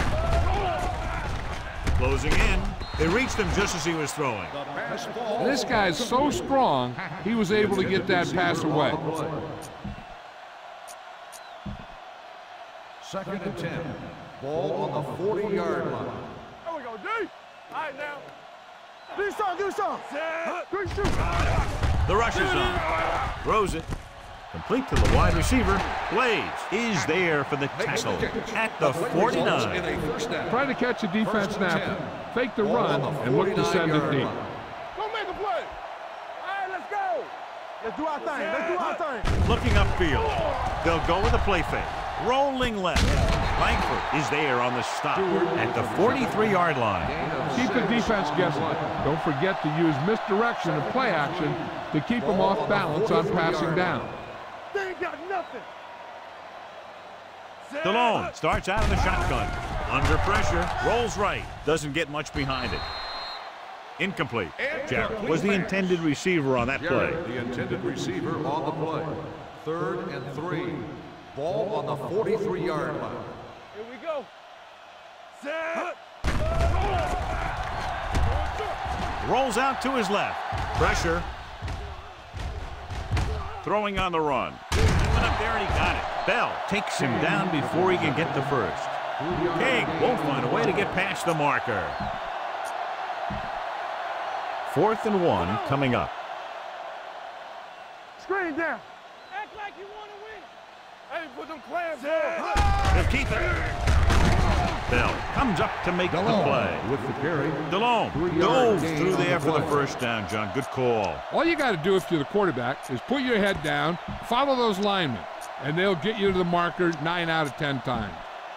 Closing in. They reached him just as he was throwing. And this guy's so strong, he was able to get that pass away. Second and ten. Ball on the forty yard line. There we go, D. All right, now. Do something, do something. Good shoot. The rush is on. Throws it. Complete to the wide receiver. Blaze is there for the tackle at the forty-nine. Try to catch the defense snapping. Fake the run and look to send it deep. Go make a play. All right, let's go. Let's do our thing. Let's do our thing. Looking upfield. They'll go with a play fake. Rolling left. Langford is there on the stop at the forty-three yard line. Keep the defense guessing. Don't forget to use misdirection and play action to keep them off balance on passing down. They ain't got nothing. Delone starts out of the shotgun. Under pressure. Rolls right. Doesn't get much behind it. Incomplete. Jarrett was the intended receiver on that play. Jarrett, the intended receiver on the play. Third and three. Ball on the forty-three yard line. Here we go. Set. Rolls out to his left. Pressure. Throwing on the run. Went up there and he got it. Bell takes him down before he can get the first. King won't find a way to get past the marker. Fourth and one coming up. Screen down. Act like you want to win. Hey, put them clams on. They'll keep it. Bell comes up to make Delhomme the play. with the carry. Delhomme dove through there for the first down, John. Good call. All you got to do if you're the quarterback is put your head down, follow those linemen, and they'll get you to the marker nine out of ten times.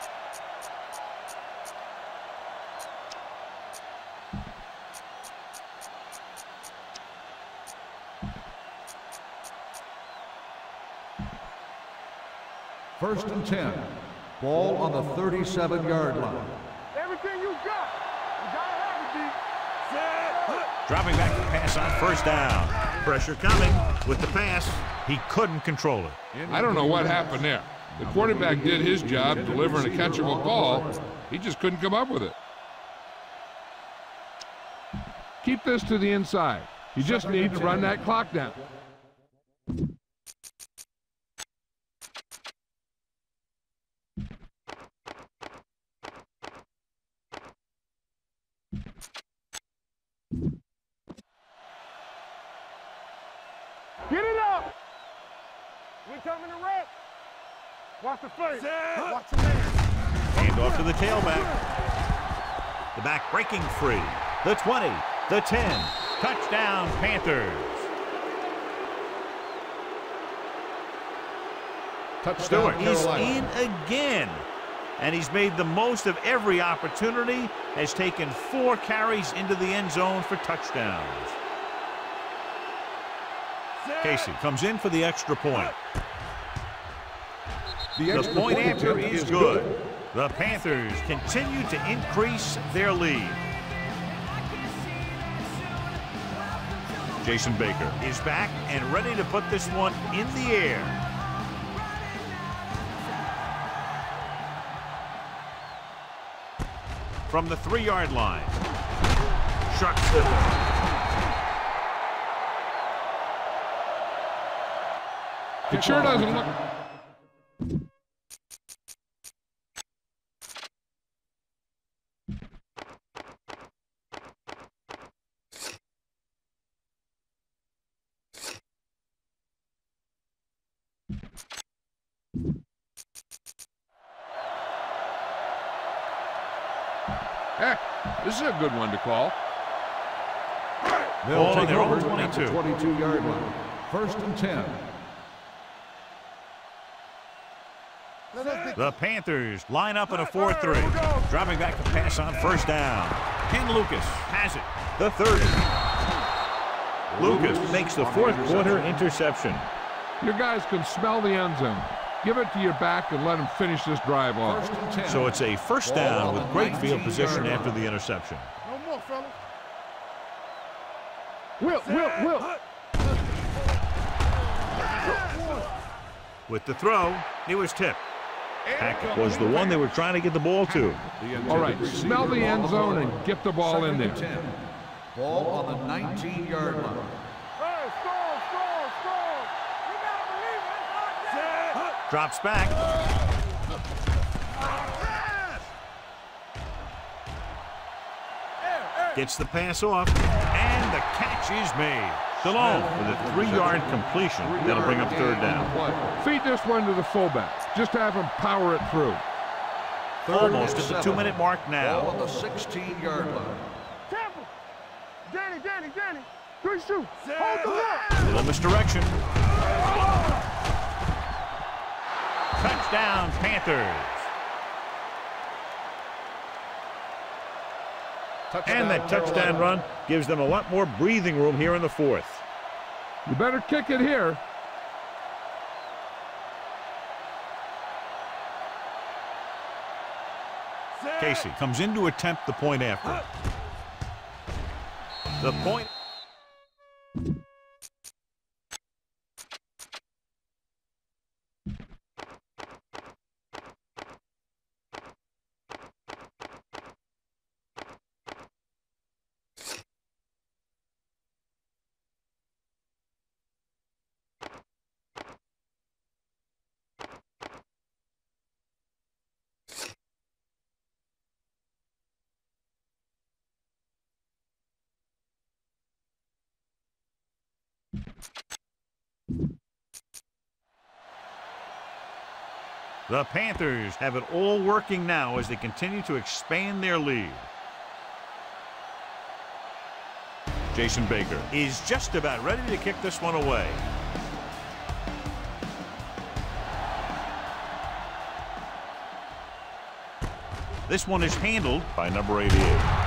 First and ten. Ball on the thirty-seven yard line. Everything you got. You gotta have it, D. Set. Dropping back to pass on first down. Pressure coming with the pass. He couldn't control it. I don't know what happened there. The quarterback did his job delivering a catchable ball. He just couldn't come up with it. Keep this to the inside. You just need to run that clock down. Get it up. We coming to wreck. Watch the face. Watch the man. Hand off to the tailback. The back breaking free. The twenty, the ten. Touchdown, Panthers. Touchdown, Stewart is Carolina. in again. And he's made the most of every opportunity. Has taken four carries into the end zone for touchdowns. Casey comes in for the extra point. The, The extra point after attempt is good. The Panthers continue to increase their lead. Jason Baker is back and ready to put this one in the air. From the three-yard line. Sharp slipper. It sure doesn't look... Heck, this is a good one to call. They'll Ball take on their own over at the twenty-two. twenty-two yard line. First and ten. The Panthers line up in a four three. Dropping back to pass on first down. Ken Lucas has it. The thirty. Lucas makes the fourth quarter interception. Your guys can smell the end zone. Give it to your back and let them finish this drive off. First and ten. So it's a first down with great field position after the interception. No more, fellas. Will, Will, Will. With the throw, it was tipped. Hackett was the one they were trying to get the ball to. All right, smell the end zone and get the ball in there. ten. Ball on the nineteen yard line. Hey, score, score, score. You gotta believe it. It's not that. Drops back. Gets the pass off, and the catch is made. Delhomme with a three-yard completion. That'll bring up third down. Feed this one to the fullback. Just have him power it through. Almost at the two-minute mark Ball now. on the sixteen yard line. Tampa. Danny, Danny, Danny. Three shoot. Hold the lock. Little misdirection. Touchdown, Panthers. And that touchdown run gives them a lot more breathing room here in the fourth. You better kick it here. Casey comes in to attempt the point after. The point. The Panthers have it all working now as they continue to expand their lead. Jason Baker is just about ready to kick this one away. This one is handled by number eighty-eight.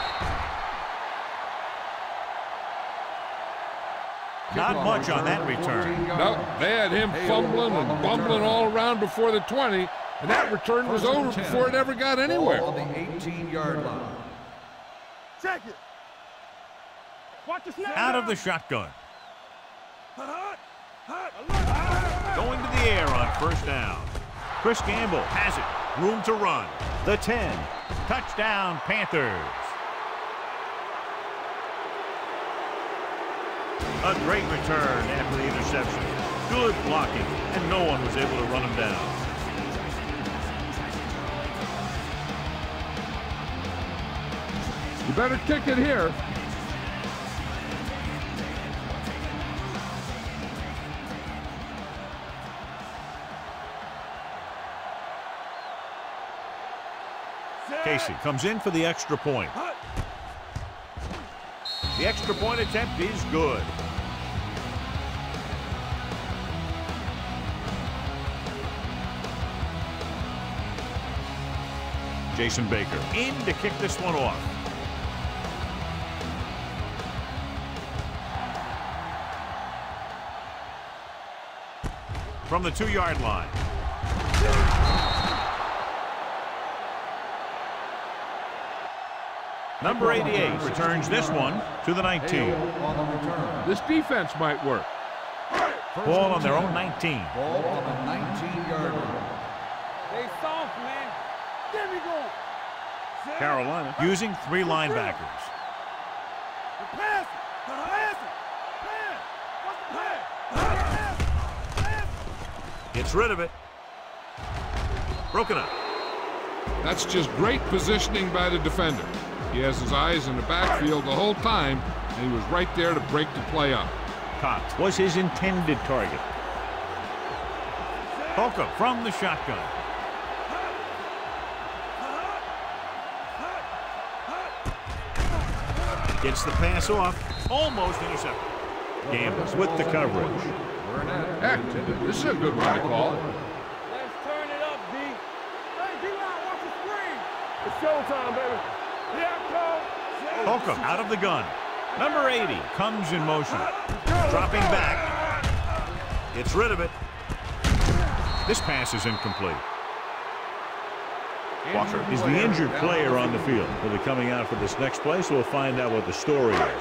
Not much on that return. No, they had him fumbling and bumbling all around before the twenty, and that return was over before it ever got anywhere. On the eighteen-yard line. Check it. Watch the snap. Out of the shotgun. Going to the air on first down. Chris Gamble has it. Room to run. The ten. Touchdown, Panthers. A great return after the interception. Good blocking, and no one was able to run him down. You better kick it here. Casey comes in for the extra point. The extra point attempt is good. Jason Baker in to kick this one off. From the two-yard line. Number eighty-eight returns this one to the nineteen. This defense might work. Ball on their own nineteen. Ball on the nineteen-yard line. They soft, man. There we go. Carolina using three linebackers. Pass it. Pass it. Pass. What's the pass? Pass. Gets rid of it. Broken up. That's just great positioning by the defender. He has his eyes in the backfield the whole time, and he was right there to break the play up. Cox was his intended target. Holcomb from the shotgun. Gets the pass off. Almost intercepted. Gamble with the coverage. Heck, this is a good one to call. Let's turn it up, D. Hey, D-line, watch the screen. It's showtime, baby. Here I come. Holcomb out of the gun. Number eighty comes in motion. Dropping back. Gets rid of it. This pass is incomplete. Walker is the injured player on the field. He'll be coming out for this next play, so we'll find out what the story is.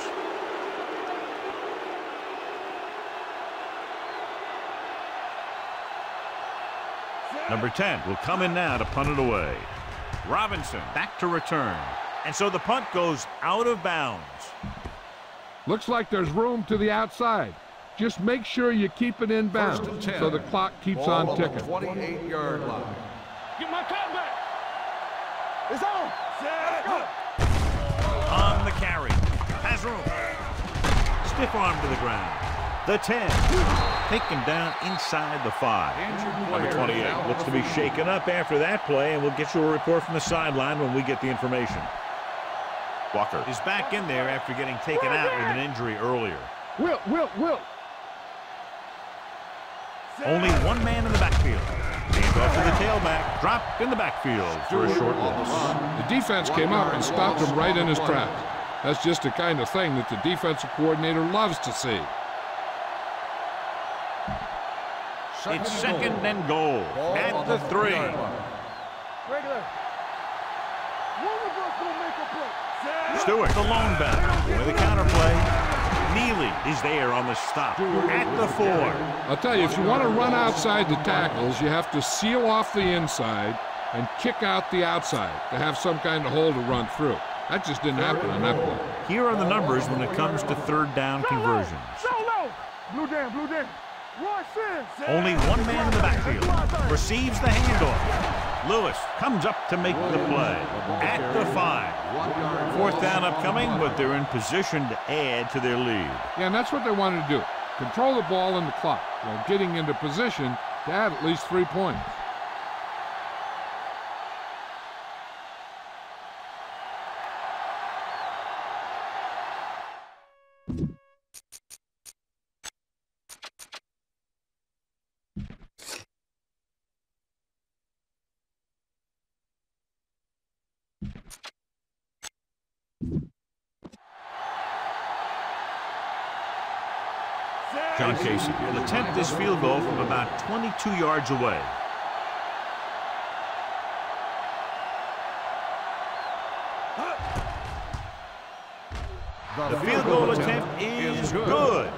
Number ten will come in now to punt it away. Robinson back to return. And so the punt goes out of bounds. Looks like there's room to the outside. Just make sure you keep it in bounds so the clock keeps Ball on ticking. twenty-eight-yard line. Get my cut back. It's on. Let's go. On the carry. Has room. Stiff arm to the ground. The ten. Taken down inside the five. Number twenty-eight looks to be shaken up after that play, and we'll get you a report from the sideline when we get the information. Walker is back in there after getting taken out with an injury earlier. Wilt, Wilt, Wilt. Only one man in the backfield. Hand off to the tailback. Dropped in the backfield for a short loss. The defense came up and stopped him right in his tracks. That's just the kind of thing that the defensive coordinator loves to see. It's second and goal at the three. Regular. One of us gonna make a play. Stewart, the lone back, with a counter is there on the stop at the four. I'll tell you, if you want to run outside the tackles, you have to seal off the inside and kick out the outside to have some kind of hole to run through. That just didn't happen on that play. Here are the numbers when it comes to third down conversions. Blue down, blue down. Only one man in the backfield receives the handoff. Lewis comes up to make the play at the five. Fourth down upcoming, but they're in position to add to their lead. Yeah, and that's what they wanted to do. Control the ball and the clock while getting into position to add at least three points. John Casey will attempt this field goal from about twenty-two yards away. The field goal attempt is good.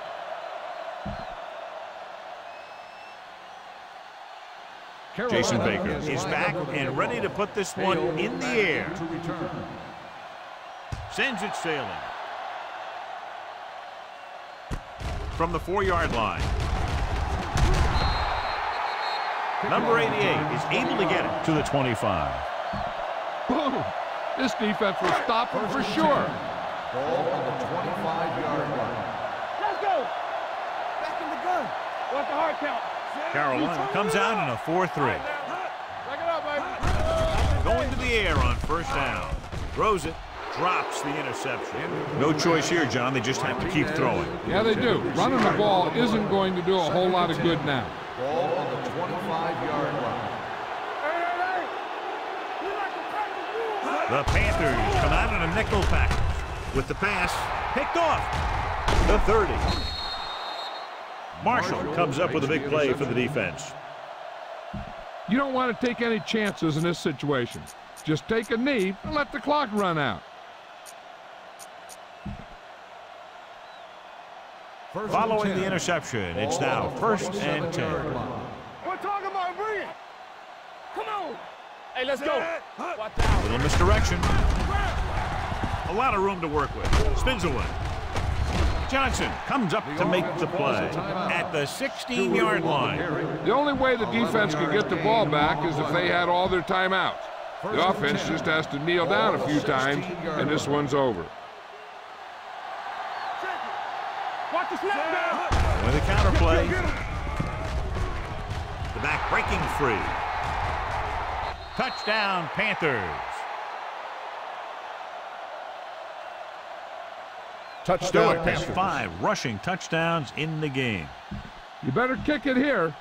Jason Baker is back and ready to put this one in the air. Sends it sailing. From the four-yard line. Number eighty-eight is able to get it to the twenty-five. Boom! This defense will stop him for sure. Ball on the twenty-five-yard line. Let's go. Back in the gun. What's the hard count? Carolina comes out in a four three. Back it up, baby. Going to the air on first down. Throws it. Drops the interception. No choice here, John. They just have to keep throwing. Yeah, they do. Running the ball isn't going to do a whole lot of good now. Ball on the twenty-five-yard line. The Panthers come out in a nickel package with the pass picked off. The thirty. Marshall comes up with a big play for the defense. You don't want to take any chances in this situation. Just take a knee and let the clock run out. Following the interception, it's now first and ten. We're talking about brilliant. Come on. Hey, let's go. Watch out. Little misdirection. A lot of room to work with. Spins away. Johnson comes up to make the play at the sixteen-yard line. The only way the defense could get the ball back is if they had all their timeouts. The offense just has to kneel down a few times, and this one's over. Watch the snap down. With a counterplay. The back breaking free. Touchdown, Panthers. Stewart has five rushing touchdowns in the game. You better kick it here.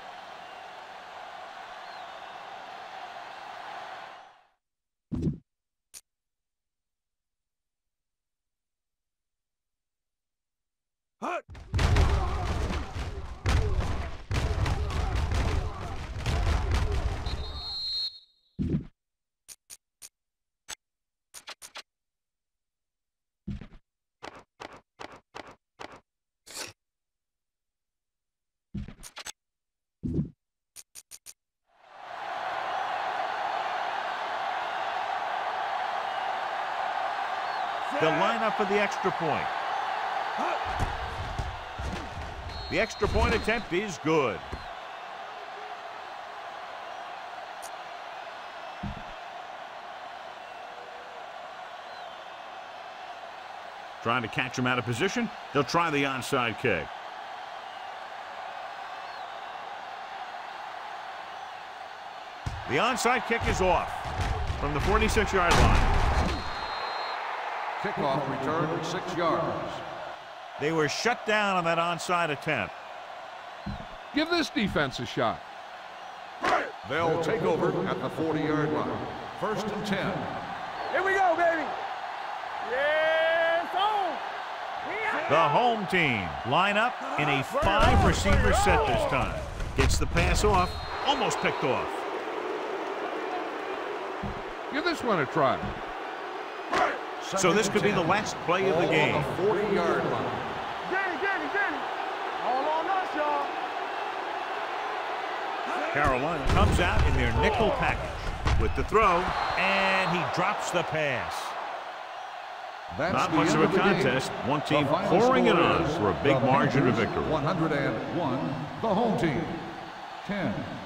They'll line up for the extra point. The extra point attempt is good. Trying to catch him out of position. They'll try the onside kick. The onside kick is off from the forty-six-yard line. Kickoff return at six yards. They were shut down on that onside attempt. Give this defense a shot. They'll take over at the forty-yard line. First and ten. Here we go, baby. Yes, oh. The home team line up in a five-receiver set this time. Gets the pass off, almost picked off. Give this one a try. So this could be the last play of the game. forty-yard line. Get it, get y'all. Carolina comes out in their nickel package with the throw, and he drops the pass. That's Not the much end of a the game. contest. One The team final pouring it score on is for a big the margin of Panthers victory. one hundred one, the home team ten.